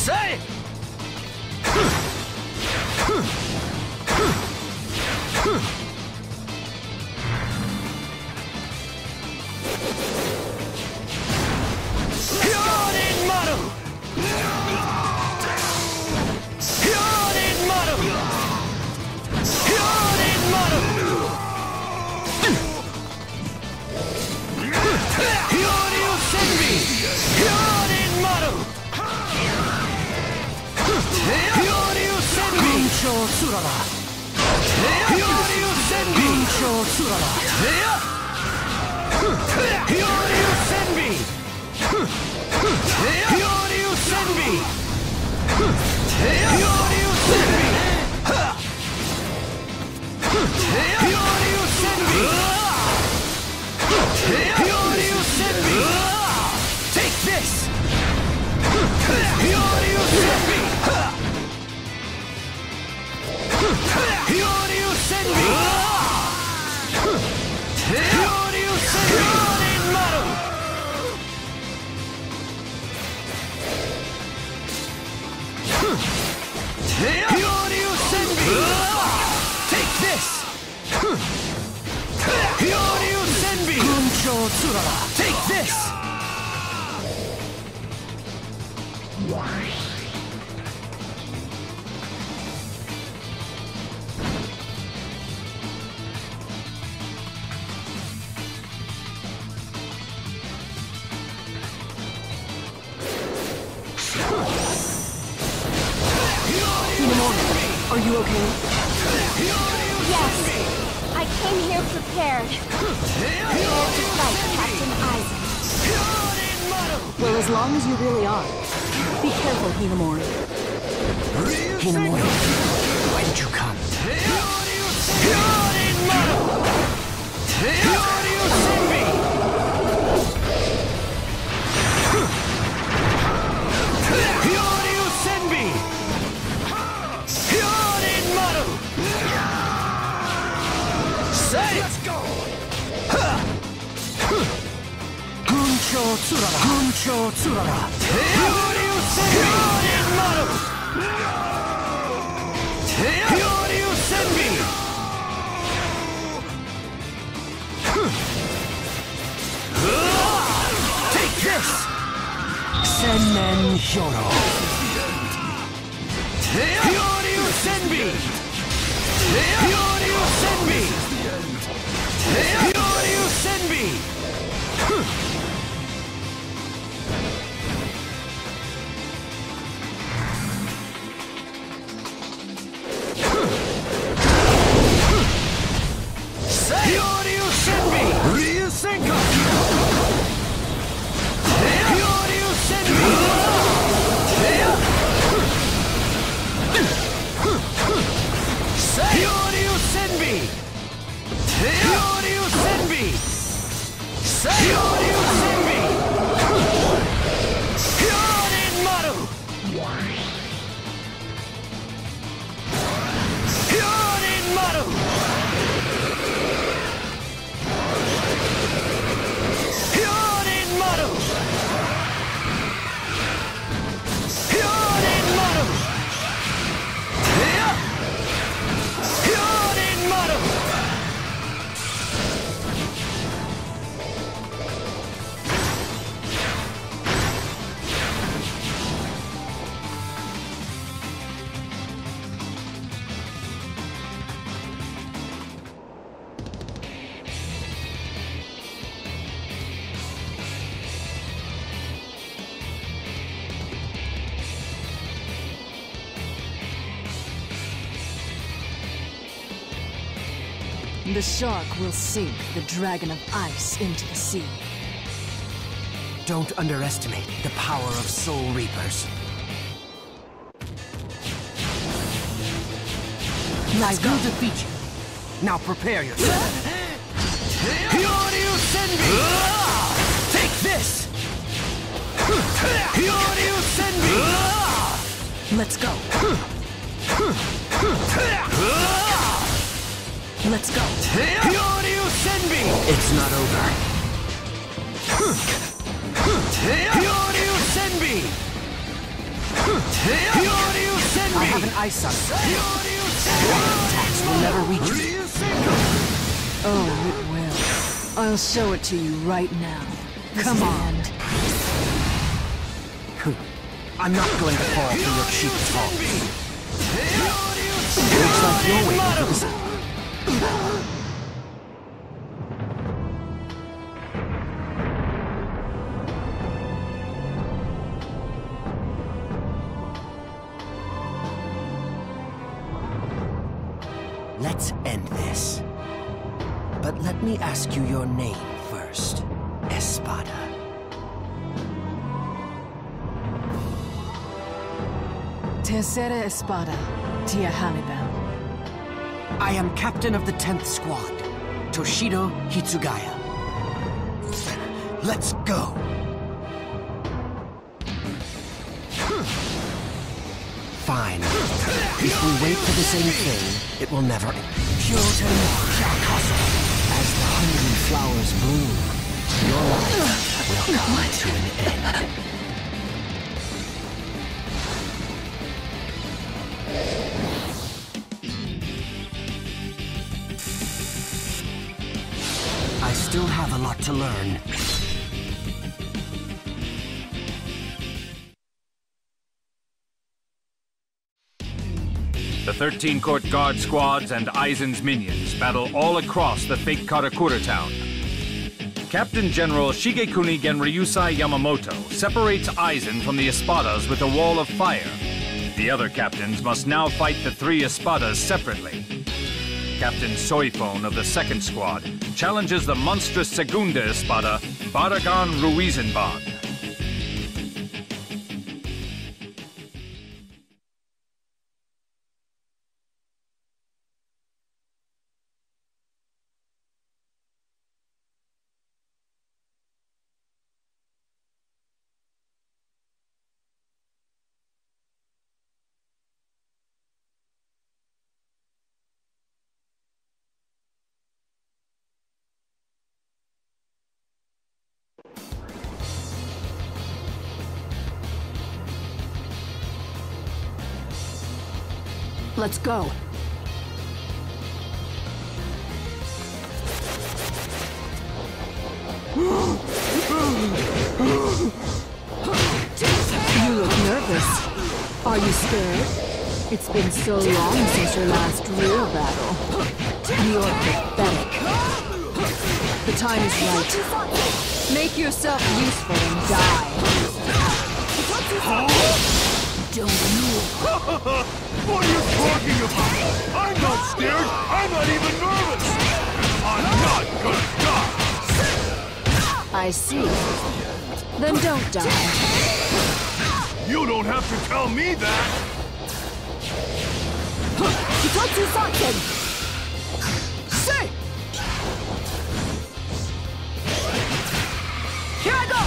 Say! Hyorin Maru! Hyorin Maru! Hyorin Maru! Hyoryu Senbi! Hyorin Maru! Hyoryu Senbi! Gunsho Tsurara! Hyoryu Senbi! Gunsho Tsurara! Hyoryu Senbi! Hyoryu Senbi! Hyoryu Senbi! Hyoryu Senbi! Hyoryu Senbi! Take this! Hyoryu Senbi! Hyoryu Senbi! Hyoryu Senbi! Hyorin Maru! Hyoryu Senbi! Take this! Hyoryu Senbi! Gunsho Tsurara! Take this! Are you okay? Yes. I came here prepared. Prepared to fight Captain Aizen. Well, as long as you really are. Be careful, Hinamori. Hinamori, why did you come? Hyorin Maru! Hyoryu Senbi! Hyoryu Senbi! Hyorin Maru! Say! Let's go! Gunsho Tsurara! Gunsho Tsurara! Hyoryu Senbi! Hyorin Maru! Hyoryu Senbi! Take this! Sennen Hyoro! Hyoryu Senbi! Hyoryu Senbi! Hyoryu Senbi! Hyoryu Senbi! Ryu Senka! Hyoryu Senbi! Hyoryu Senbi! Hyoryu Senbi! Hyoryu Senbi! Hyorin Maru! Hyorin Maru! Hyorin Maru! Hyorin Maru! Hyorin Maru! The shark will sink the dragon of ice into the sea. Don't underestimate the power of Soul Reapers. I will defeat you. Now prepare yourself. Hyoryu Senbi! Take this! Hyoryu Senbi! Let's go. Let's go. Hyoryu Senbi! It's not over. Hyoryu Senbi! I have an ice on it. Attacks will never reach me. Oh, it will. I'll show it to you right now. Come on. I'm not going to fall for your cheap taunts. Looks like you're waiting for this. Let's end this. But let me ask you your name first, Espada. Tercera Espada, Tia Hannibal. I am captain of the tenth Squad, Toshido Hitsugaya. Let's go! Fine. If we wait for the same thing, it will never end. Kyoten Shakasu. As the hungry flowers bloom, your life will come to an end. I still have a lot to learn. The thirteen Court Guard squads and Aizen's minions battle all across the fake Karakura town. Captain General Shigekuni Genryusai Yamamoto separates Aizen from the Espadas with a wall of fire. The other captains must now fight the three Espadas separately. Captain Soifone of the second squad challenges the monstrous Segunda Espada, Baragan Ruizenban. Let's go. You look nervous. Are you scared? It's been so long since your last real battle. You're pathetic. The time is right. Make yourself useful and die. Don't move. What are you talking about? I'm not scared. I'm not even nervous. I'm not gonna die. I see. Then don't die. You don't have to tell me that. Hitotsu Sanken! Say! Here I go!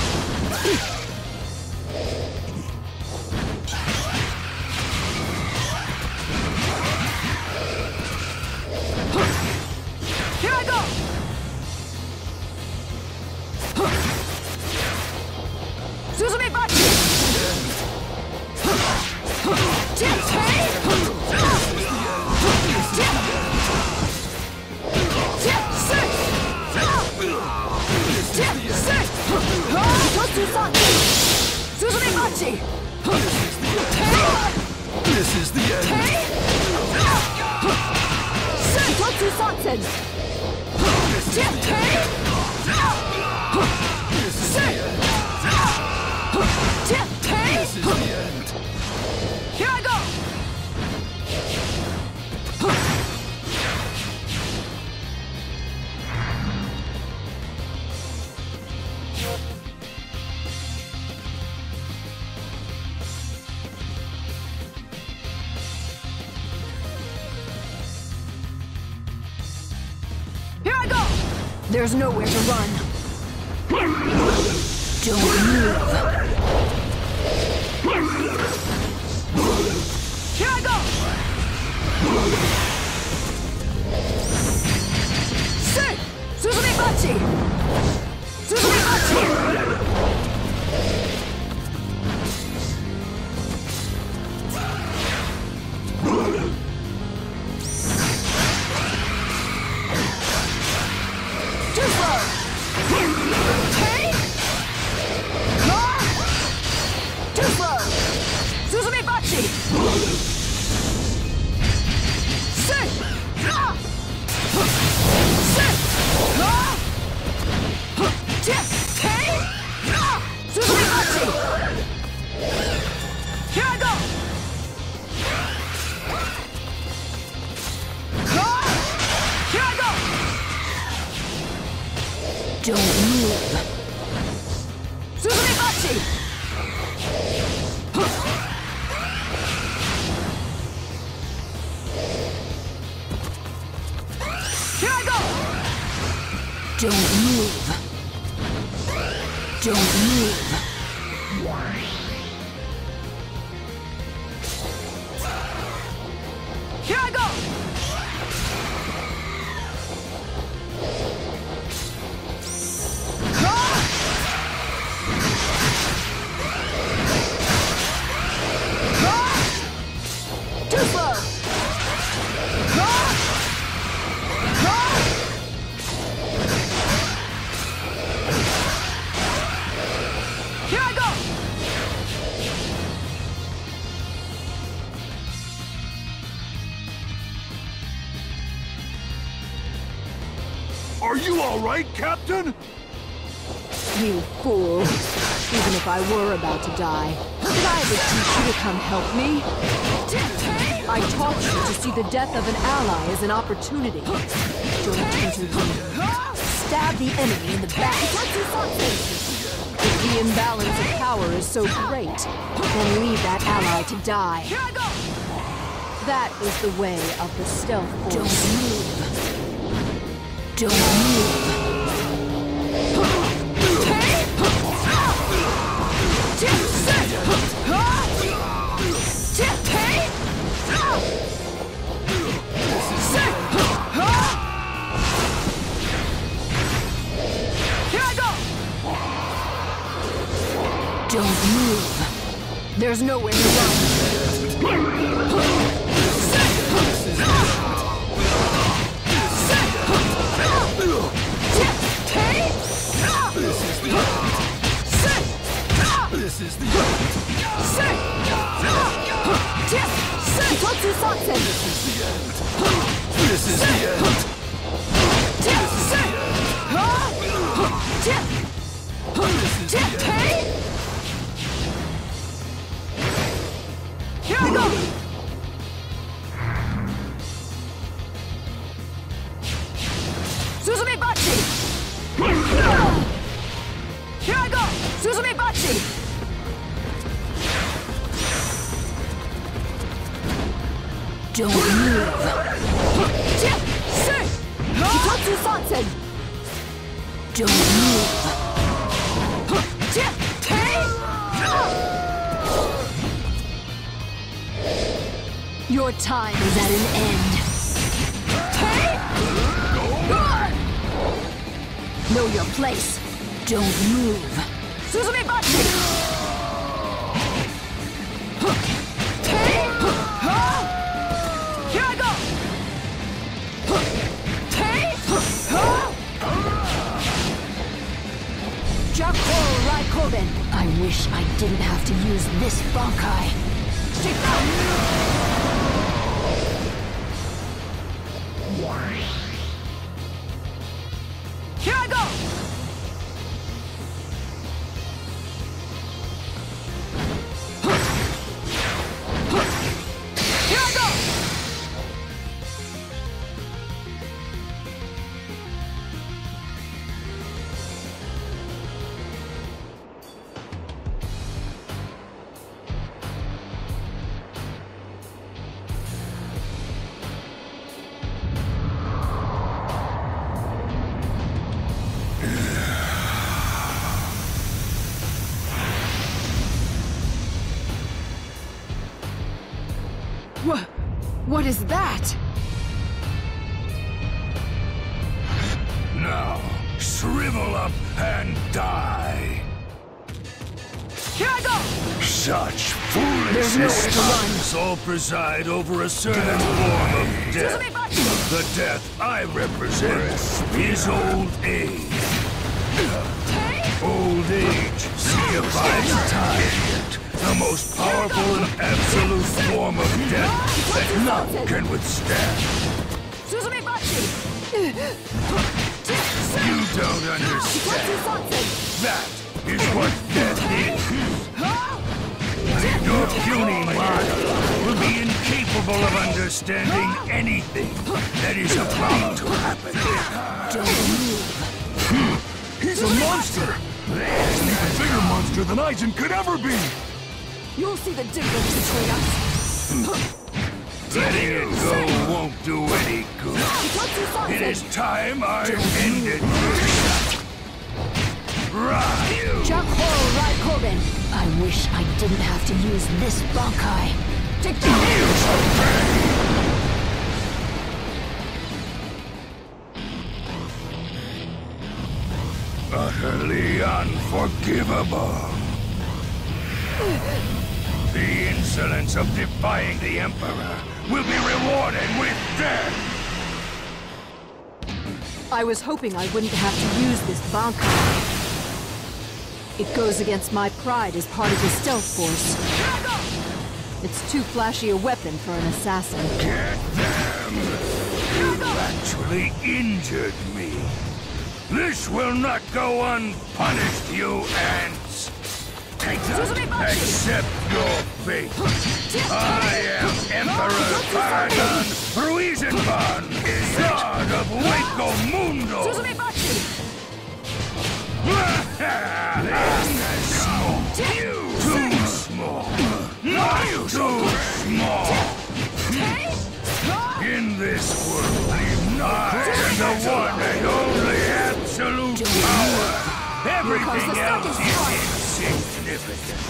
Here I go! Suzume Bachi! Suzume Bachi! This is the end. Hitotsu Sansen! This is the end. This is the end. This is the end. Here I go! Here I go! There's nowhere to run. Don't move. Here I go! Say! Suzume Bachi! Suzume Bachi! Here I go! Here I go! Don't move. Suzumibachi! Here I go! Don't move. Don't move. Here I go! Too slow! Here I go! Are you all right, Captain? You fool. Even if I were about to die, did I ever teach you to come help me? I taught you to see the death of an ally as an opportunity. Don't intervene. Stab the enemy in the back. If the imbalance of power is so great, then leave that ally to die. That is the way of the stealth force. Don't move. Don't move. Here I go! Don't move. There's nowhere to run. This is the end. This is the end. This is the end. Here I go! Suzumibachi! Here I go! Suzumibachi! Don't move! Kitatsu Sansen! Don't move! Your time is at an end. Know your place. Don't move. Suzumibachi! Here I go! Jakko Raikoben! I wish I didn't have to use this Bankai. Here I go! Here I go! What? What is that? Now, shrivel up and die. Here I go! Such foolish There's nowhere to run. systems all preside over a certain form of death. The death I represent is old age. Old age signifies time. The most powerful and absolute form of death that none can withstand. You don't understand. That is what death is. Your puny mind will be incapable of understanding anything that is about to happen. He's a monster! He's an even bigger monster than Aizen could ever be! You'll see the difference between us. Letting it go won't do any good. It is time I ended this. Right! Jack-Hole Raikkogen. I wish I didn't have to use this Bankai. Take that! Utterly unforgivable. The insolence of defying the Emperor will be rewarded with death! I was hoping I wouldn't have to use this Bankai. It goes against my pride as part of the stealth force. It's too flashy a weapon for an assassin. Get them! You actually injured me. This will not go unpunished, you ants! Take that! Accept your fate! I am Emperor Pardon Ruizenban, God of Waco Mundo! Too small! Not too small! In this world, I am the one and only absolute power! Everything else is insignificant!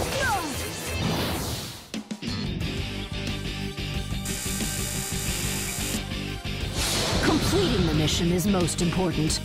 Completing the mission is most important.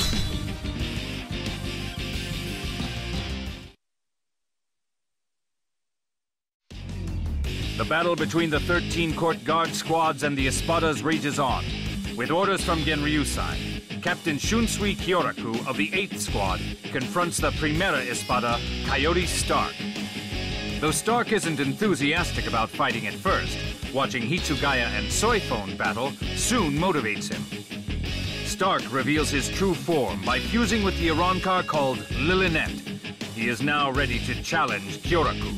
The battle between the thirteen Court Guard squads and the Espadas rages on. With orders from Genryusai, Captain Shunsui Kyoraku of the eighth Squad confronts the Primera Espada, Coyote Stark. Though Stark isn't enthusiastic about fighting at first, watching Hitsugaya and Soifone battle soon motivates him. Stark reveals his true form by fusing with the Arrancar called Lilinet. He is now ready to challenge Kyoraku.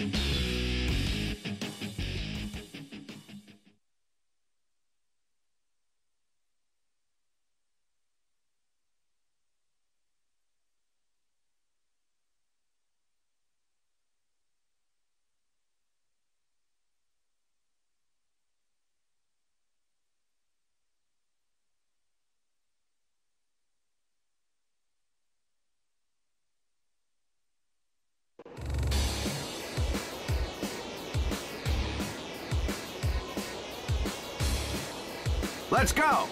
Let's go!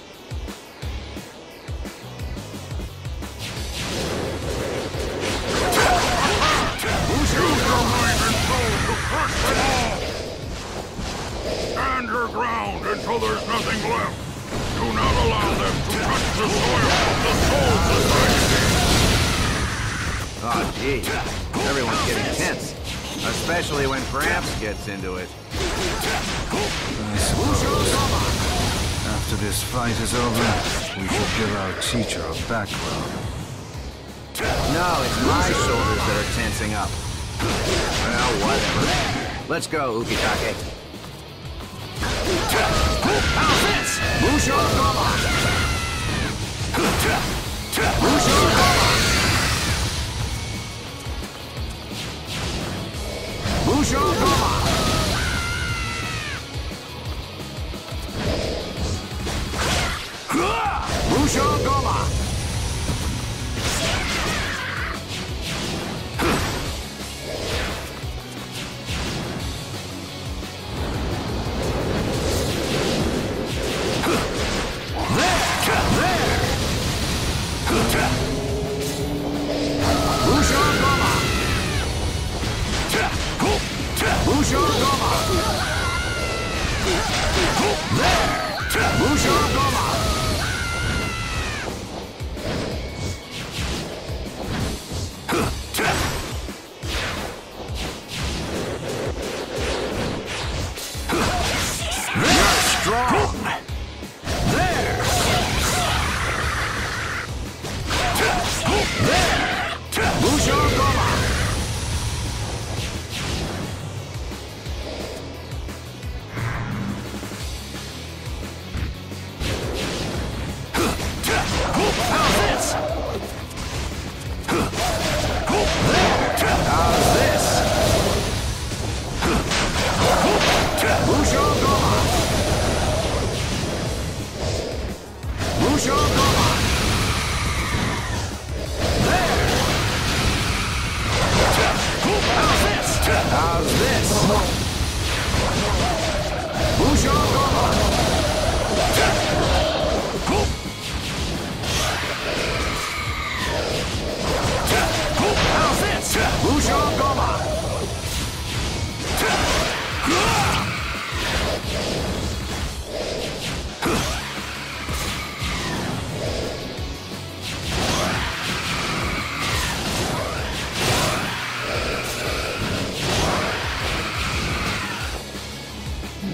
Stand your ground until there's nothing left. Do not allow them to touch the soil of the Soul Society. Oh, gee. Everyone's getting tense. Especially when Gramps gets into it. I suppose after this fight is over, we should give our teacher a back rub. No, it's my shoulders that are tensing up. Well, whatever. Let's go, Ukitake. How's this? Musho Goma! Musho Goma! Musho Goma! Musho Goma!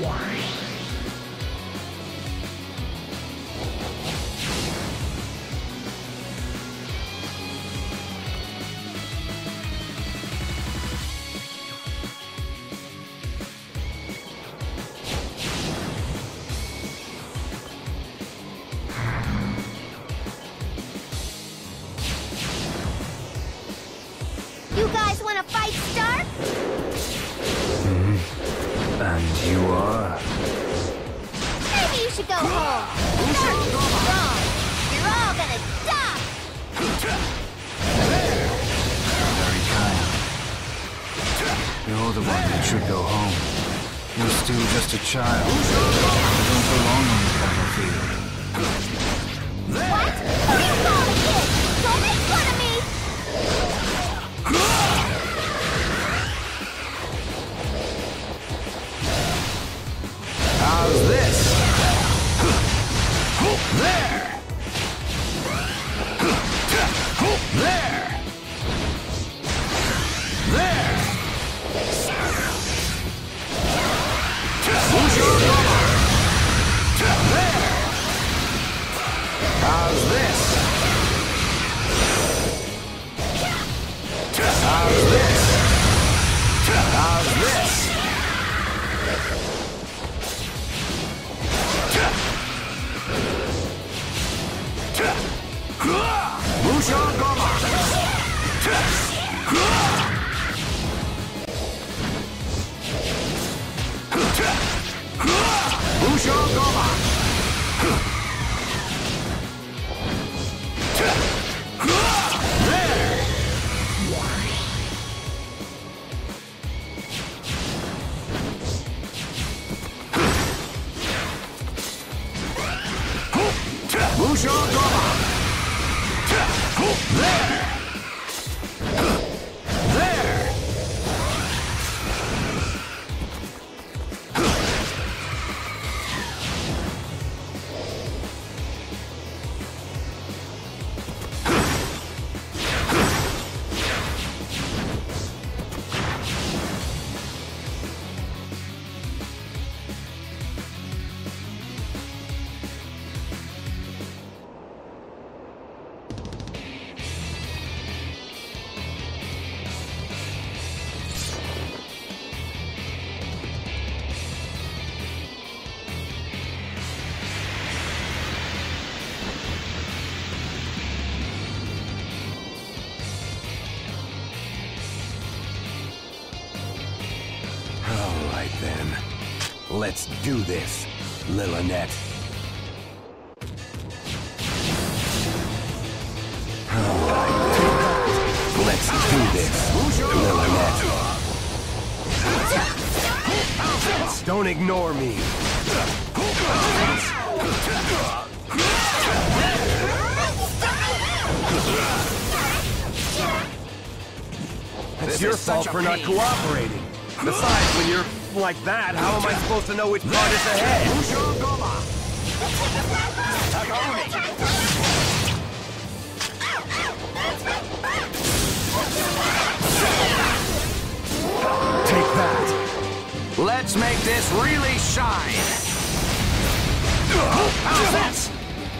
You guys want to fight, Stark? Mm-hmm. And you are? Maybe you should go home. Stark is strong. You're all gonna die. Very kind. You're the one that should go home. You're still just a child. You don't belong on the battlefield. What? Who you call a kid? Don't make fun of me! How's this? There! There! There! Who's your mama? There! How's this? How's this? How's this? Musha Goma! Musha Goma! There! Musha Goma! There! There! Then, let's do this, Lilynette. Alright then, let's do this, Lilynette. Don't ignore me. It's your fault for not cooperating. Besides, when you're like that, how am I supposed to know which part is ahead? Take that. Let's make this really shine. How's this?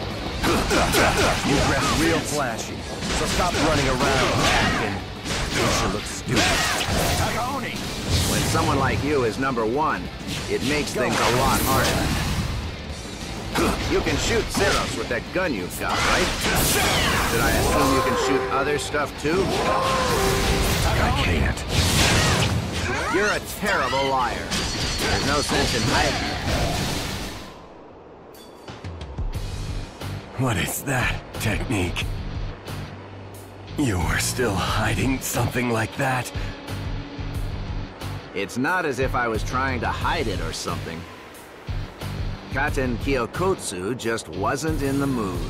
You dress real flashy, so stop running around acting. You look stupid. When someone like you is number one, it makes things a lot harder. You can shoot Zeros with that gun you've got, right? Did I assume you can shoot other stuff too? I can't. You're a terrible liar. There's no sense in hiding. What is that technique? You were still hiding something like that? It's not as if I was trying to hide it or something. Katen Kyokotsu just wasn't in the mood.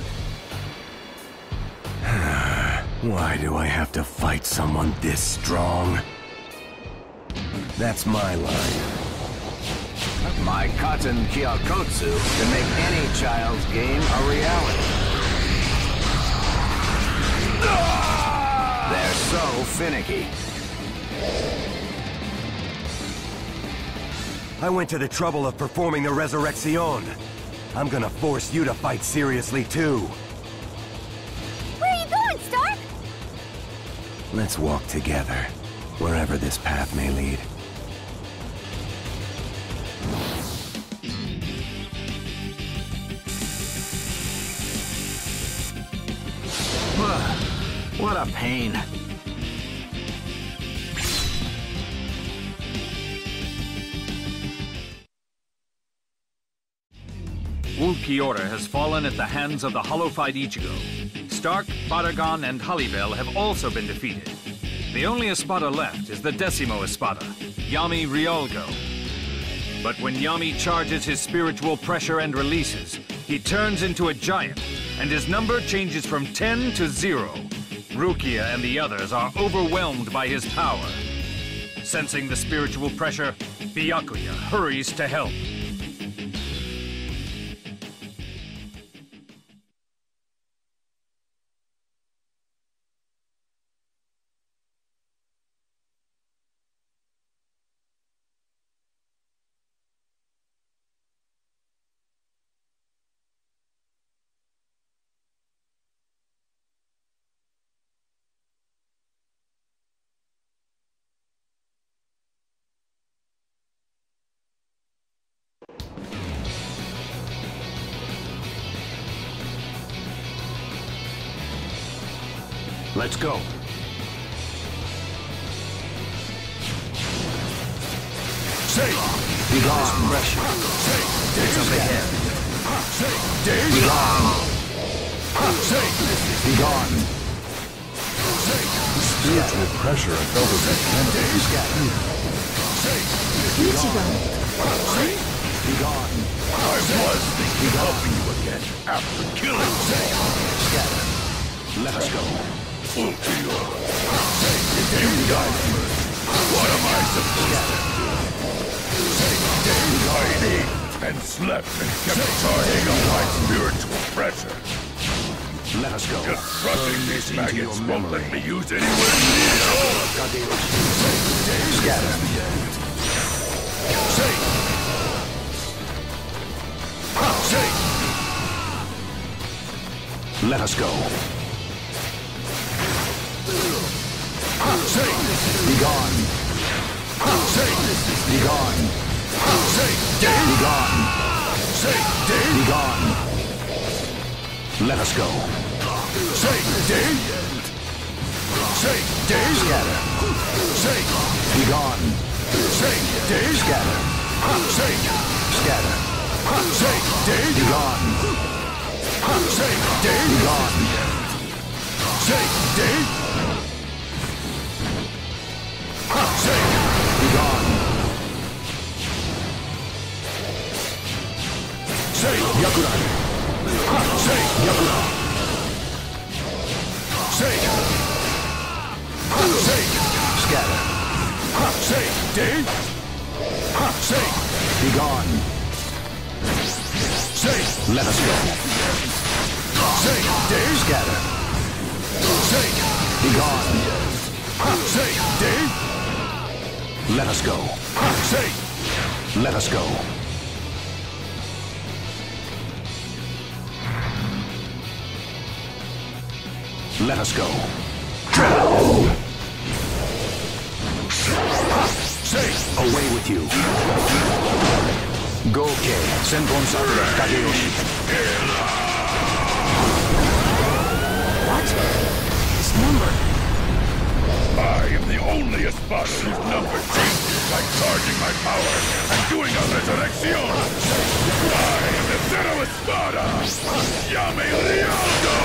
Why do I have to fight someone this strong? That's my line. My Katen Kyokotsu can make any child's game a reality. They're so finicky. I went to the trouble of performing the Resurrection. I'm gonna force you to fight seriously, too. Where are you going, Stark? Let's walk together, wherever this path may lead. What a pain. Ulquiorra has fallen at the hands of the Hollow-Fied Ichigo. Stark, Baragon, and Hallibell have also been defeated. The only Espada left is the Decimo Espada, Yami Riolgo. But when Yami charges his spiritual pressure and releases, he turns into a giant, and his number changes from ten to zero. Rukia and the others are overwhelmed by his power. Sensing the spiritual pressure, Byakuya hurries to help. Let's go. Say, Be gone. pressure. Say, It's up ahead. Say, Be gone. Say, Be gone. spiritual pressure I felt as that candle. Ichigo. Be gone. I was thinking of helping you again after killing Say. Scatter. Let us go. Ulquiorra. You guys first. What am I supposed to do? I ate and slept and kept charging on my spiritual pressure. Let us go. Just crushing these maggots won't let me use anywhere near all. Scatter. Say. Say. Let us go. Say. Be gone. Say. Be gone. Say. Be gone. Say. Be gone. Let us go. Say. Say. Scatter. Say. Be gone. Say. Scatter. Say. Scatter. Say. Be gone. Say. Be gone. Say. Say. Be gone. Say. Yakura. Say. Yakura. Say. Say. Scatter. Say. Say. Be gone. Say. Let us go. Say. Scatter. Say. Be gone. Say. Let us go. Say. Let us go. Let us go. Say. Away with you. Goke, Senbonsai, Kageyoshi. What? His number. I am the only Espada whose number changes by charging my power and doing a resurrection. I am the Zero Espada, Yami Riolgo.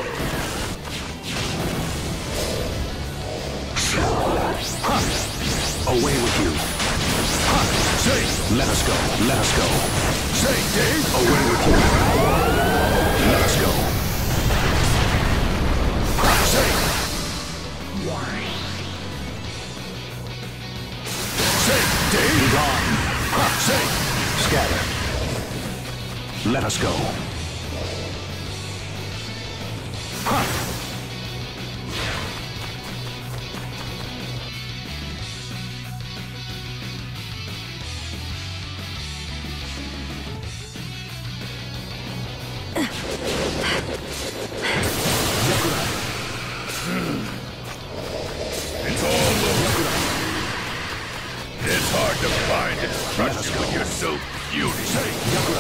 Away with you. Say. Let us go. Let us go. Say, Dave. Away with you. Let us go. Say. Say, Dave. Be gone. Say. Scatter. Let us go. You're so furious. Say,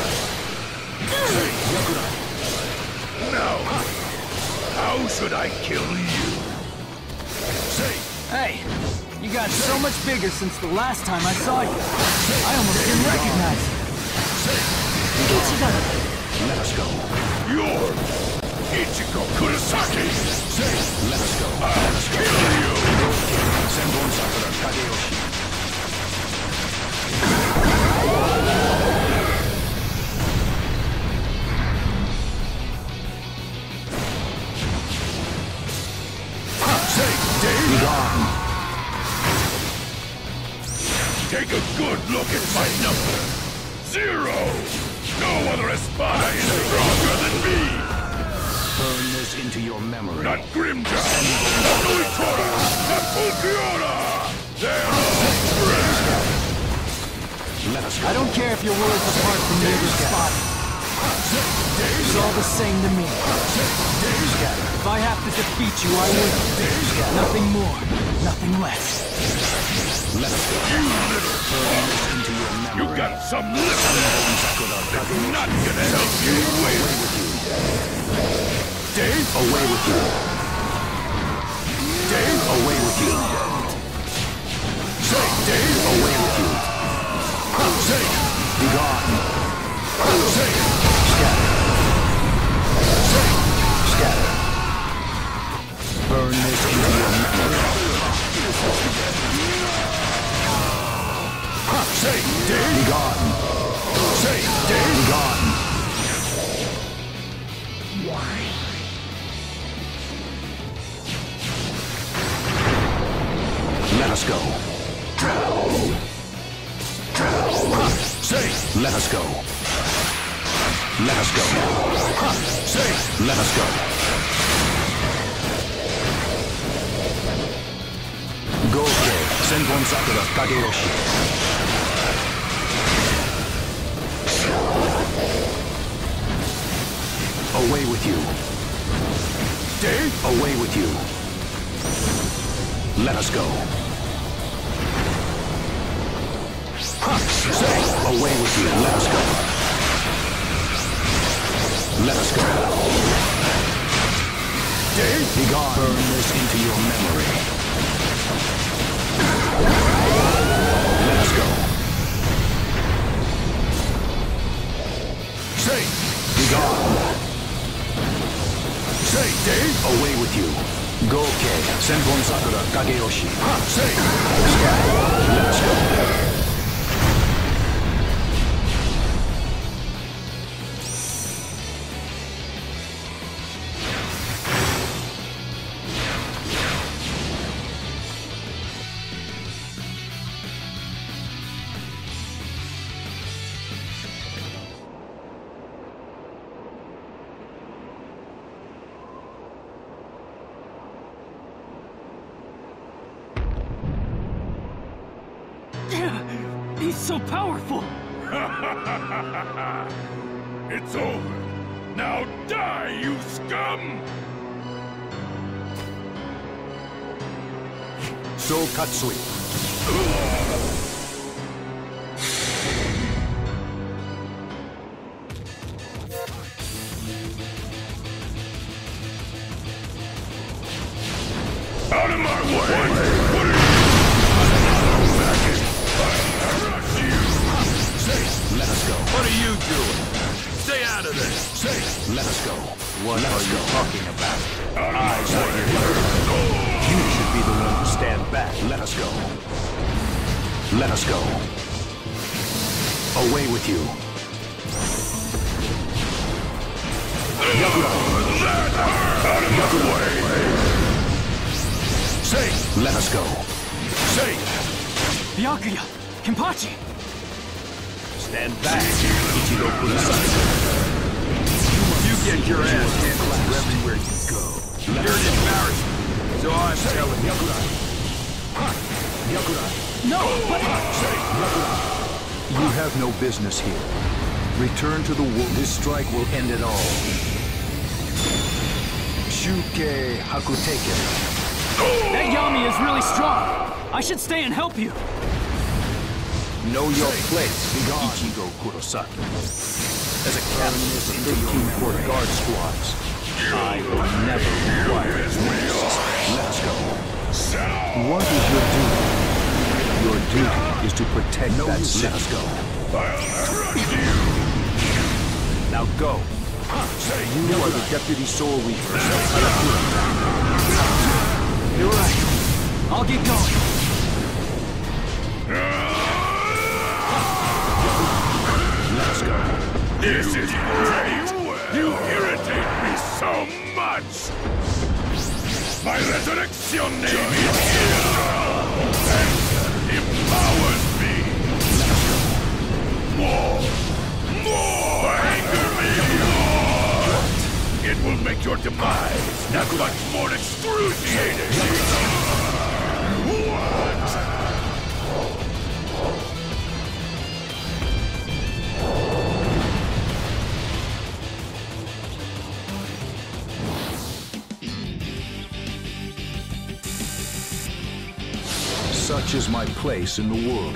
now, how should I kill you? Say, Hey, you got so much bigger since the last time I saw you. I almost didn't recognize you. Ichigo! let us go. You're Ichigo Kurosaki. Say, let us go. I'll kill you. Senbon Sakura Kageyoshi. Take a good look at my number. Zero! No other Espada is stronger than me! Burn this into your memory. Not Grimjaw! Not Noitora! Not Ulquiorra! They're all trash! Let us go. I don't care if your worlds apart from me or spot. It's all the same to me. If I have to defeat you, I will. Nothing more, nothing less. Let us go. You little Burn this into your memory. You got some little that's not gonna help you win! Dave, away with you. Dave, away with you. Say, Dave, Away with you. say, Be gone. say, Scatter. say, Scatter. Burn this into your memory. say, Dave, Be gone. say, Dave, Be gone. Let us go. say, Let us go. Let us go. say, Let us go. Goke, Senbon Sakura Kageyoshi. Away with you. Dave, Away with you. Let us go. say, Away with you. Let us go. Let us go. Dave, Be gone. Burn this into your memory. Let us go. say, Be gone. say, Dave, Away with you. Goke, Senbon Sakura Kageyoshi. say, Scatter. Let us go. He's so powerful! it's over. Now die, you scum! So Katsui. Out of my way! What are you? Crush you! Say, Let us go. what are you doing? Stay out of this! Say, Let us go. What Let are us you go. talking about? out of my way! You should be the one to stand back. Let us go. Let us go. Away with you. Out of my way! Say, Let us go. say, Byakuya! Kenpachi! Stand back, Ichigo Kurosaki. You get your ass handled everywhere you go. You're an embarrassment. So I'm telling you. No, but... You have no business here. Return to the world. This strike will end it all. Shuke Hakuteken. That Yami is really strong! I should stay and help you! Know your place, Ichigo Kurosaki. As a captain of the thirteen Court Guard squads, I will never require his risks. Let's go. What is your duty? Your duty is to protect no, that city. Let's go. I'll crush you. Now go. You are the Deputy Soul Reaper. You're right. I'll get going. Let's go. This is great. You irritate me so much. My resurrection name is here. And empowers me. More. More. Anger me more. It will make your demise that much more excruciating. What? Such is my place in the world.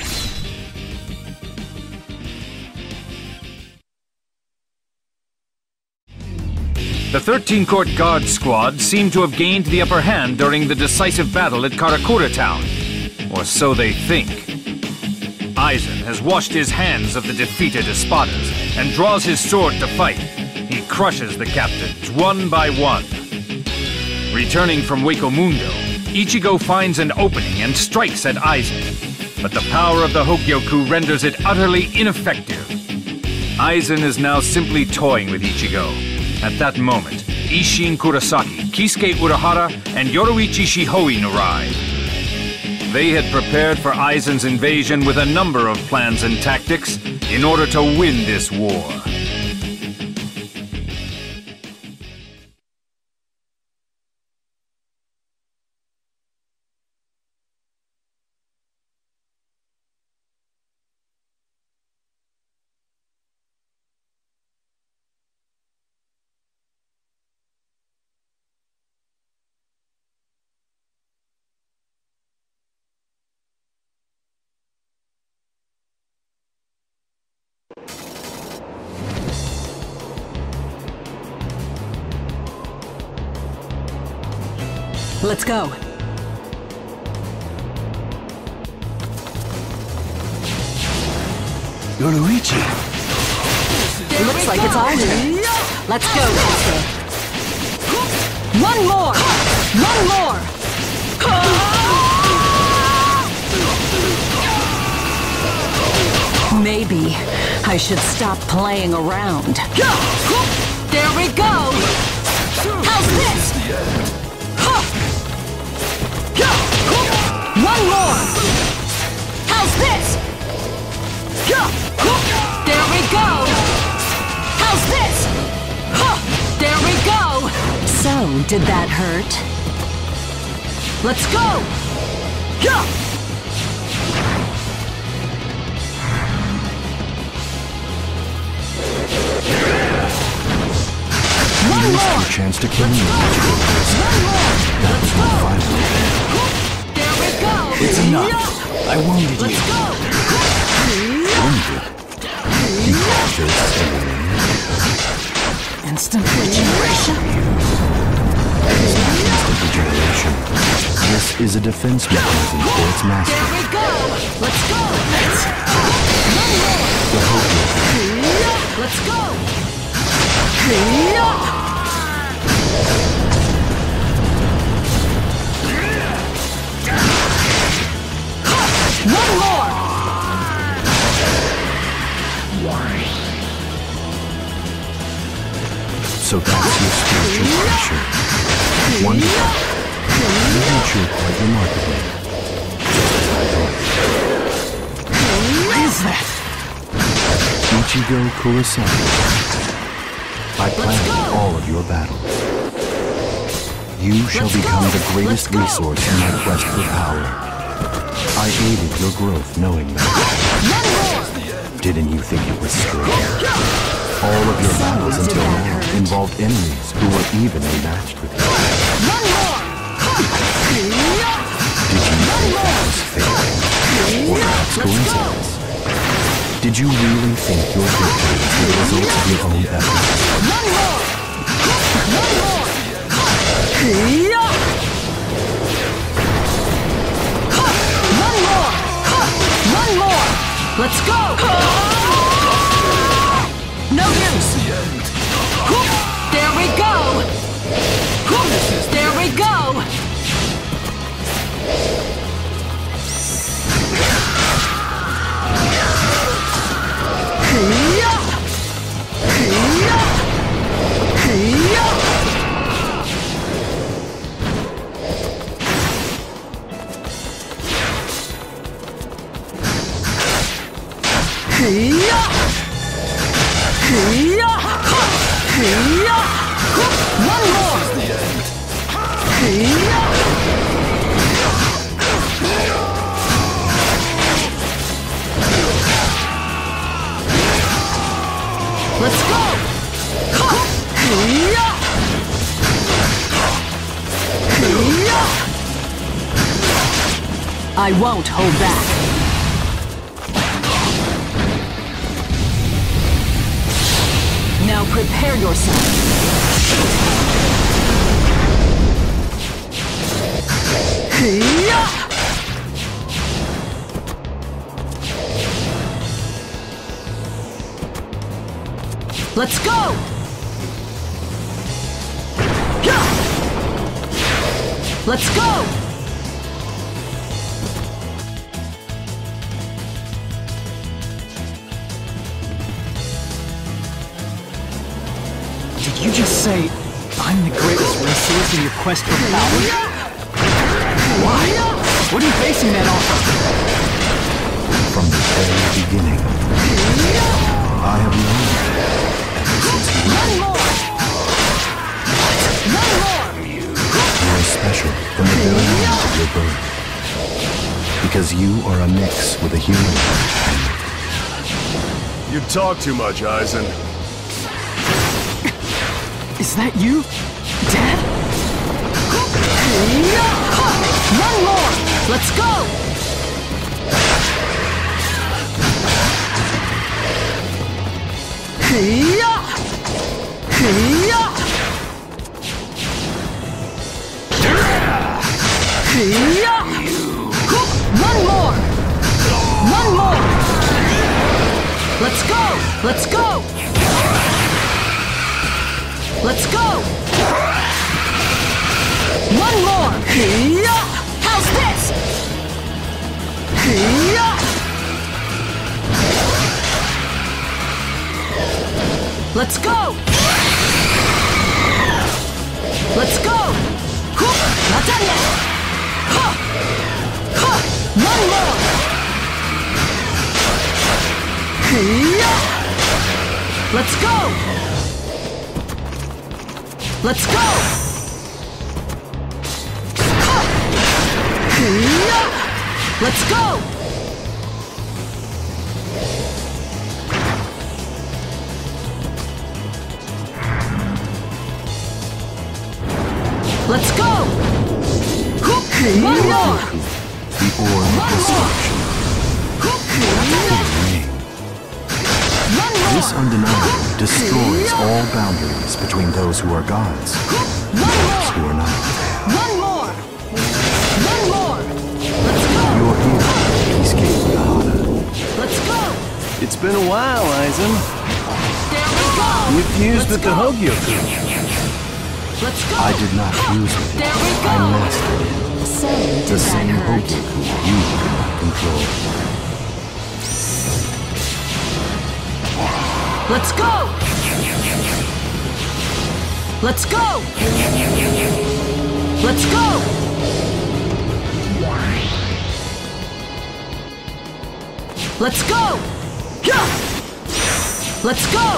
The thirteen Court Guard squad seemed to have gained the upper hand during the decisive battle at Karakura Town. Or so they think. Aizen has washed his hands of the defeated Espadas and draws his sword to fight. He crushes the captains one by one. Returning from Wako Mundo, Ichigo finds an opening and strikes at Aizen. But the power of the Hogyoku renders it utterly ineffective. Aizen is now simply toying with Ichigo. At that moment, Isshin Kurosaki, Kisuke Urahara, and Yoruichi Shihoin arrive. They had prepared for Aizen's invasion with a number of plans and tactics in order to win this war. Let's go. Yoruichi. It looks like it's our turn. Let's go, Kisuke. One more! One more! Maybe I should stop playing around. There we go! How's this? One more! How's this? There we go! How's this? There we go! So, did that hurt? Let's go! One more! A chance to kill me. One more! That was my final. There we go! It's enough. I wounded you. Let's go! Wounded? You caused this everything. Instant regeneration? That is not instant regeneration. This is a defense mechanism for its master. There we go! Let's go! The Hogyoku. Let's go! One more! So that's your spiritual pressure. Wonderful. You matured quite remarkably. Just as I thought. What is that? Ichigo Kurosaki. I planned all of your battles. You shall become the greatest resource in my quest for power. I aided your growth knowing that. Didn't you think it was strange? All of your battles until now involved enemies who were evenly matched with you. Did you think that was fair? Or perhaps coincidence? Did you really think your victory was the result of your own efforts? One more! One more! Yeah! One more! One more! Let's go! No use! There we go! There we go! One more! Let's go! I won't hold back. Now prepare yourself. Let's go! Let's go! Did you just say I'm the greatest resource in your quest for power? Why? What are you basing that off of? From the very beginning, I have known you ever since you were. One more! One more! You are special from the very moment of your birth. Because you are a mix with a human. You talk too much, Aizen. Is that you, Dad? One more! Let's go! One more! One more! Let's go! Let's go! Let's go! One more! How's this? Let's go! Let's go! Not done yet! One more! Let's go! Let's go! Let's go! Let's go! One more! The orb of destruction. This undeniably destroys all boundaries between those who are gods and those who are not. One more! One more! Let's go! You are here, Peacekeeper Yahada. Let's go! It's been a while, Aizen. There we go! You fused with the Hogyoku. Let's go! I did not fuse with it. There we I go! mastered it. Sorry, The same Hogyoku you cannot control. Let's go! Let's go! Let's go! Let's go! Let's go!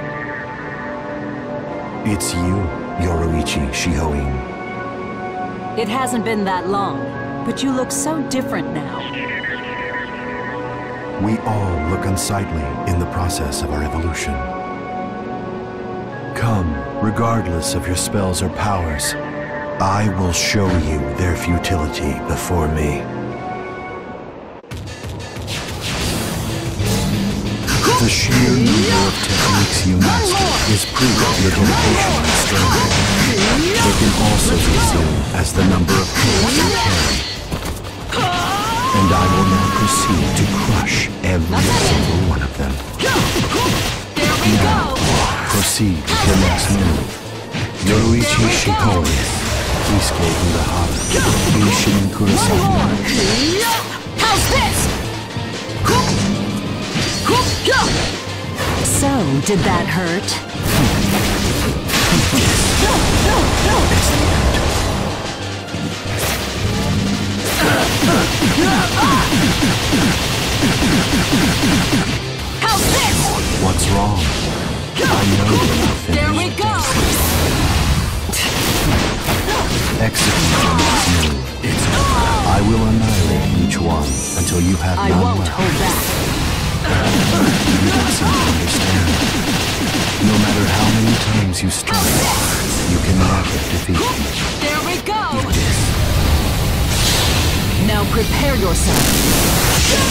It's you, Yoruichi Shihoin. It hasn't been that long, but you look so different now. We all look unsightly in the process of our evolution. Come, regardless of your spells or powers, I will show you their futility before me. The sheer number of techniques you master is proof of your dedication and strength. It can also be seen as the number of tools you carry. And I will now proceed to crush every single one of them. Now, proceed with your next move. Yoruichi Shikori. Please go to the heart. Ishin Kurosaki. How's this? So, did that hurt? How's this? What's wrong? I know you're not finished. There we go! Execute your next move. I will annihilate each one until you have I none won't left. hold back. You don't seem to understand. No matter how many times you strike, you can never defeat me. There we go! Now prepare yourself.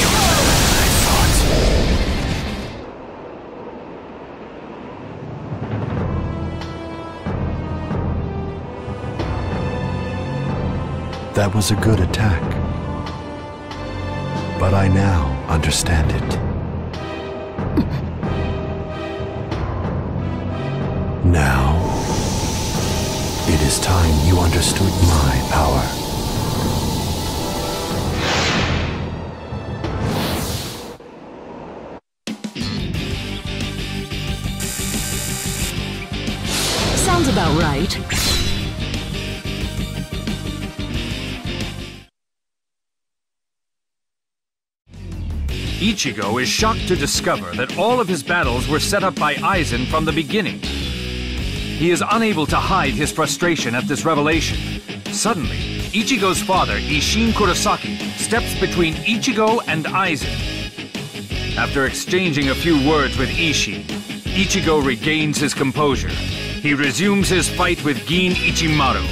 That was a good attack. But I now understand it. Now, it is time you understood my power. Sounds about right. Ichigo is shocked to discover that all of his battles were set up by Aizen from the beginning. He is unable to hide his frustration at this revelation. Suddenly, Ichigo's father, Ishin Kurosaki, steps between Ichigo and Aizen. After exchanging a few words with Ishin, Ichigo regains his composure. He resumes his fight with Gin Ichimaru.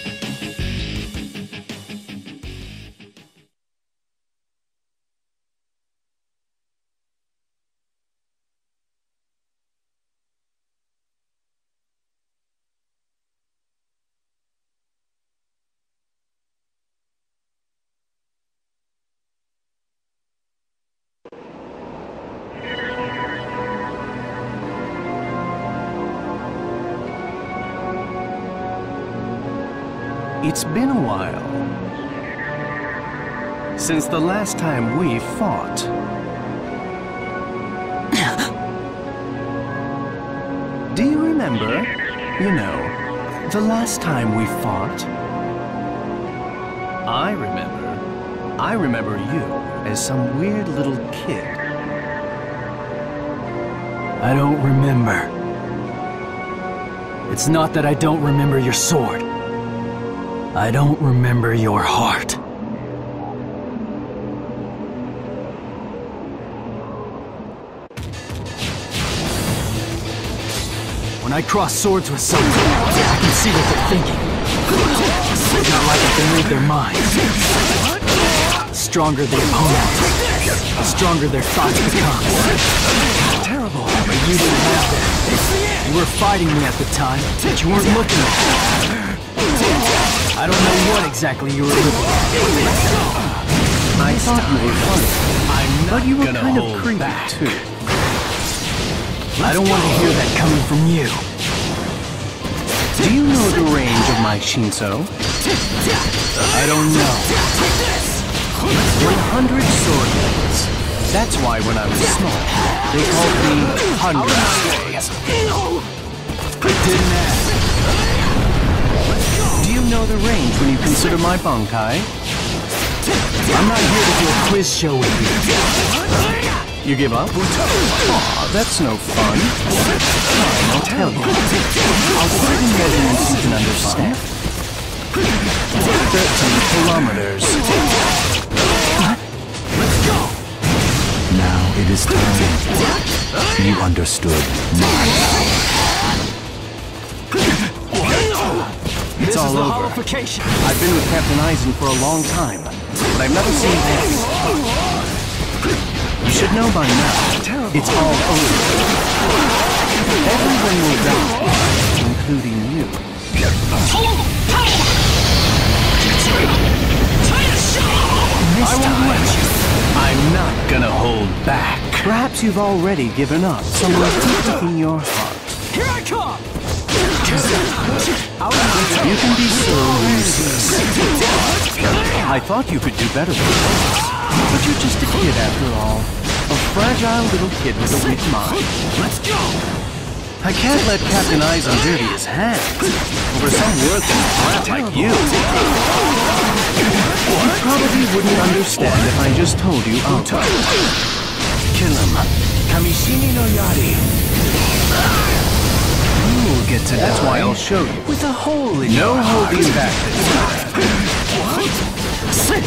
It's been a while since the last time we fought. Do you remember? You know, the last time we fought? I remember. I remember you as some weird little kid. I don't remember. It's not that I don't remember your sword. I don't remember your heart. When I cross swords with someone, I can see what they're thinking. It's not like I can read their minds. The stronger the opponent, the stronger their thoughts become. Terrible, but you didn't have that. You were fighting me at the time, but you weren't looking at me. I don't know what exactly you were looking at. I thought you were funny, but you were kind of creepy too. I don't want to hear that coming from you. Do you know the range of my Shinso? I don't know. one hundred sword blades. That's why when I was small, they called me Hundred Swords. Didn't ask. Do you know the range when you consider my Bankai? I'm not here to do a quiz show with you. You give up? Aw, that's no fun. Fine, I'll tell you. I'll put it in measurements you can understand. Thirteen kilometers. Let's go! Now it is time. You understood my It's all over. Holification. I've been with Captain Eisen for a long time, but I've never seen this. You should know by now, it's all over. Everyone will die, including you. This time, I'm not gonna hold back. Perhaps you've already given up somewhere deep within your heart. Here I come! You can be so useless. I thought you could do better than this, but you're just a kid after all. A fragile little kid with a weak mind. Let's go! I can't let Captain Eisen dirty his hands over some worthless brat like you. You probably wouldn't understand if I just told you outright. Kill him. Kamishini no Yari. You'll get to That's why I'll show you. With a hole in No holding back this time.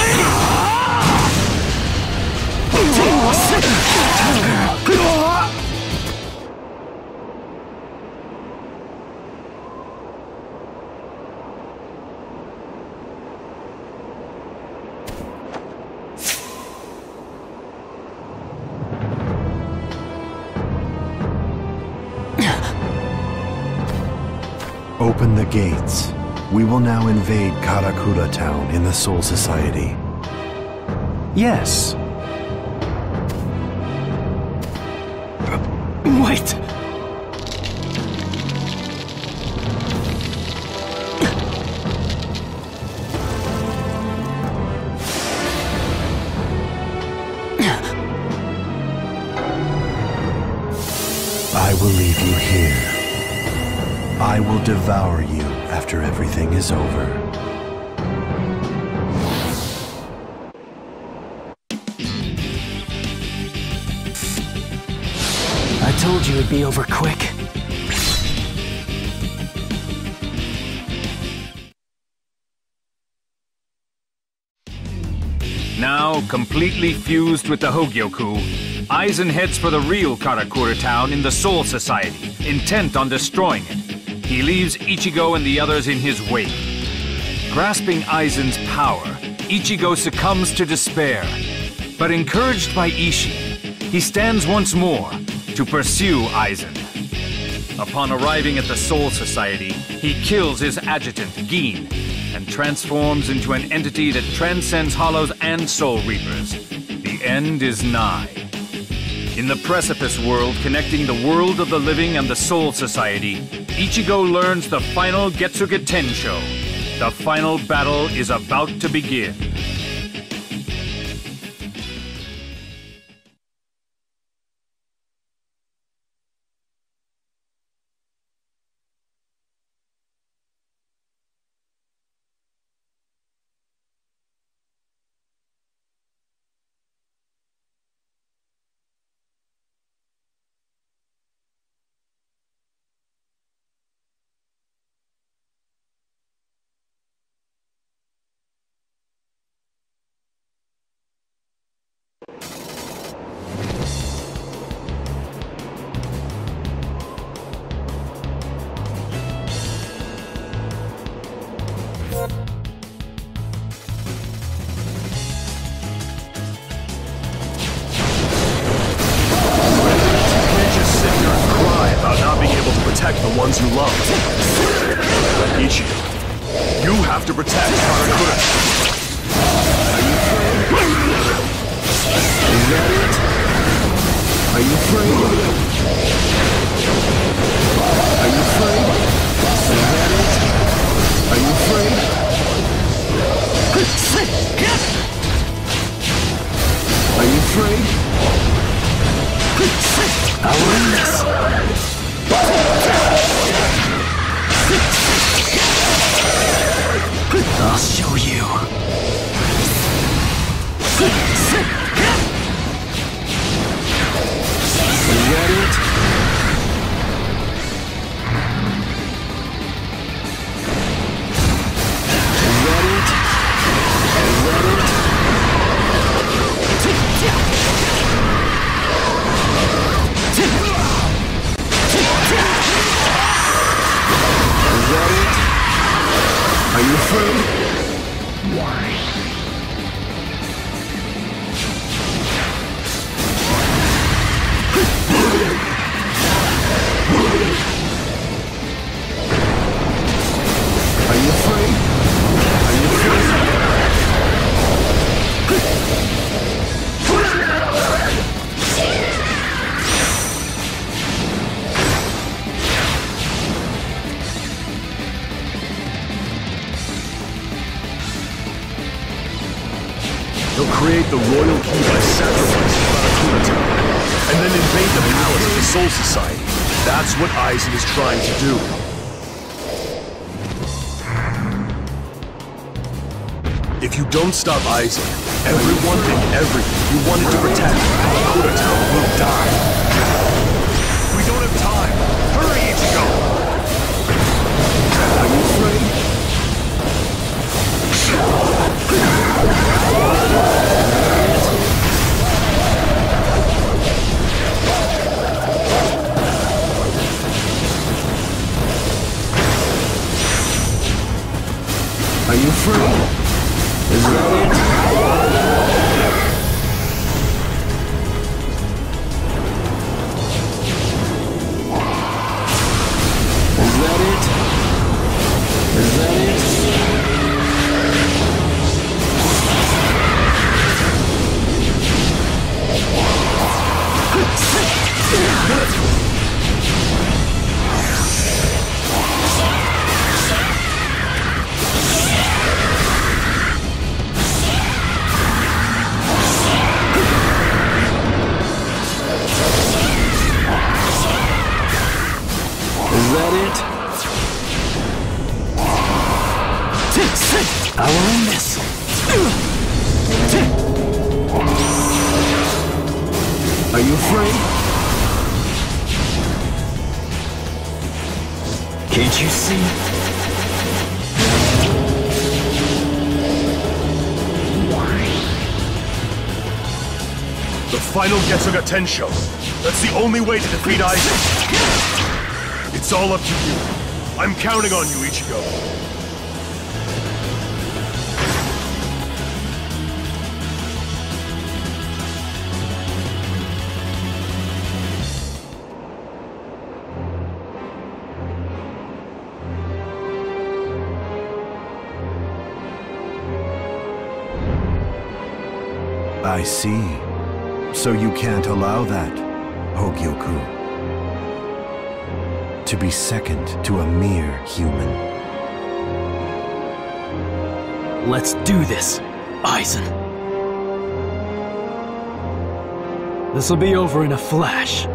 Open the gates. We will now invade Karakura Town in the Soul Society. Yes. Wait! I will leave you here. I will devour you after everything is over. I told you it'd be over quick. Now, completely fused with the Hogyoku, Eisen heads for the real Karakura town in the Soul Society, intent on destroying it. He leaves Ichigo and the others in his wake. Grasping Aizen's power, Ichigo succumbs to despair. But encouraged by Ishii, he stands once more to pursue Eisen. Upon arriving at the Soul Society, he kills his adjutant, Gin, and transforms into an entity that transcends Hollows and Soul Reapers. The end is nigh. In the Precipice world connecting the world of the living and the Soul Society, Ichigo learns the final Getsuga Tensho. The final battle is about to begin. The ones you love. Ichigo, you have to protect Karakura. Are you afraid? Is that it? Are you afraid? Are you afraid? Is that it? Are you afraid? Are you afraid? I'll win this. I'll show you. Are you afraid? Are you afraid? He'll create the royal key by sacrificing Barakuna Town, and then invade the palace of the Soul Society. That's what Aizen is trying to do. If you don't stop Aizen, everyone and everything you wanted to protect, Barakuna Town will die. We don't have time. Hurry, Ichigo! Are you afraid? Are you afraid? Is that it? Is that it? Is that it? I will end this. Are you afraid? Can't you see? The final Getsuga Tensho. That's the only way to defeat Aizen. It's all up to you. I'm counting on you, Ichigo. I see. So you can't allow that, Hogyoku. To be second to a mere human. Let's do this, Aizen. This'll be over in a flash.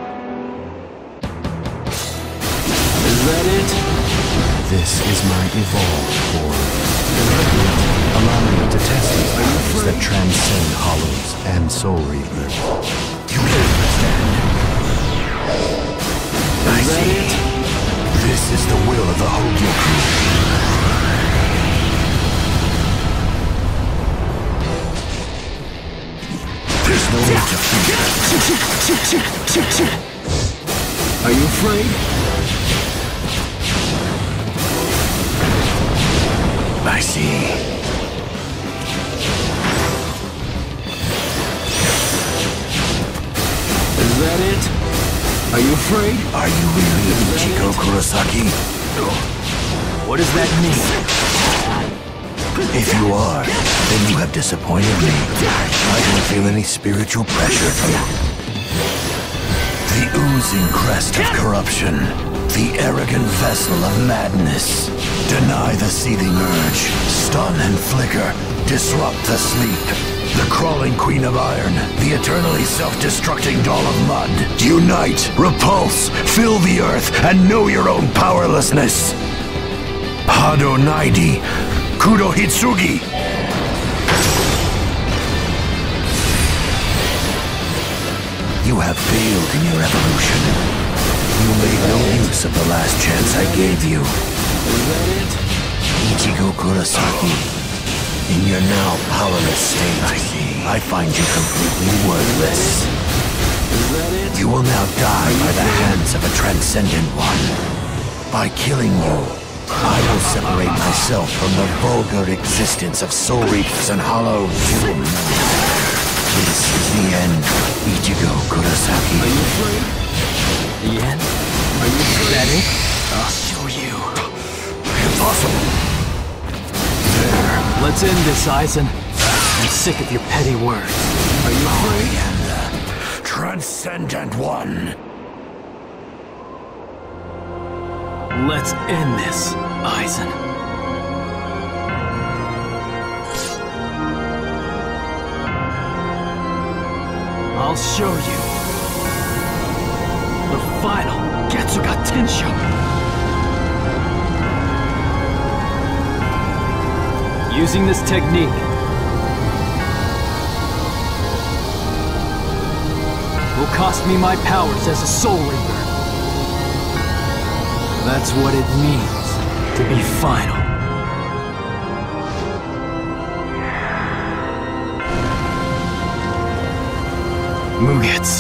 Is that it? This is my evolved form. Allow me to test these powers that transcend hollows and soul reapers. You can understand. I see it. This is the will of the Hogyoku. There's no need to fear. Are you afraid? I see. Is that it? Are you afraid? Are you really Ichigo Kurosaki? What does that mean? If you are, then you have disappointed me. I don't feel any spiritual pressure from you. The oozing crest of corruption. The arrogant vessel of madness. Deny the seething urge. Stun and flicker. Disrupt the sleep. The crawling queen of iron, the eternally self-destructing doll of mud. Unite, repulse, fill the earth, and know your own powerlessness. Hado Naidi, Kudo Hitsugi. You have failed in your evolution. You made no use of the last chance I gave you. Is that it? Ichigo Kurosaki. In your now powerless state, I see. I find you completely worthless. Is that it? You will now die by the hands of a transcendent one. By killing you, I will separate myself from the vulgar existence of Soul Reapers and Hollows. You will know. This is the end, Ichigo Kurosaki. Are you afraid? The end? Are you afraid? Is that it? I'll show you. Impossible. There. Let's end this, Aizen. I'm sick of your petty words. Are you afraid? I am the Transcendent One. Let's end this, Aizen. I'll show you. The final Getsuga Tensho. Using this technique, will cost me my powers as a Soul Reaper. That's what it means to be final. Mugetsu.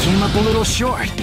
came up a little short.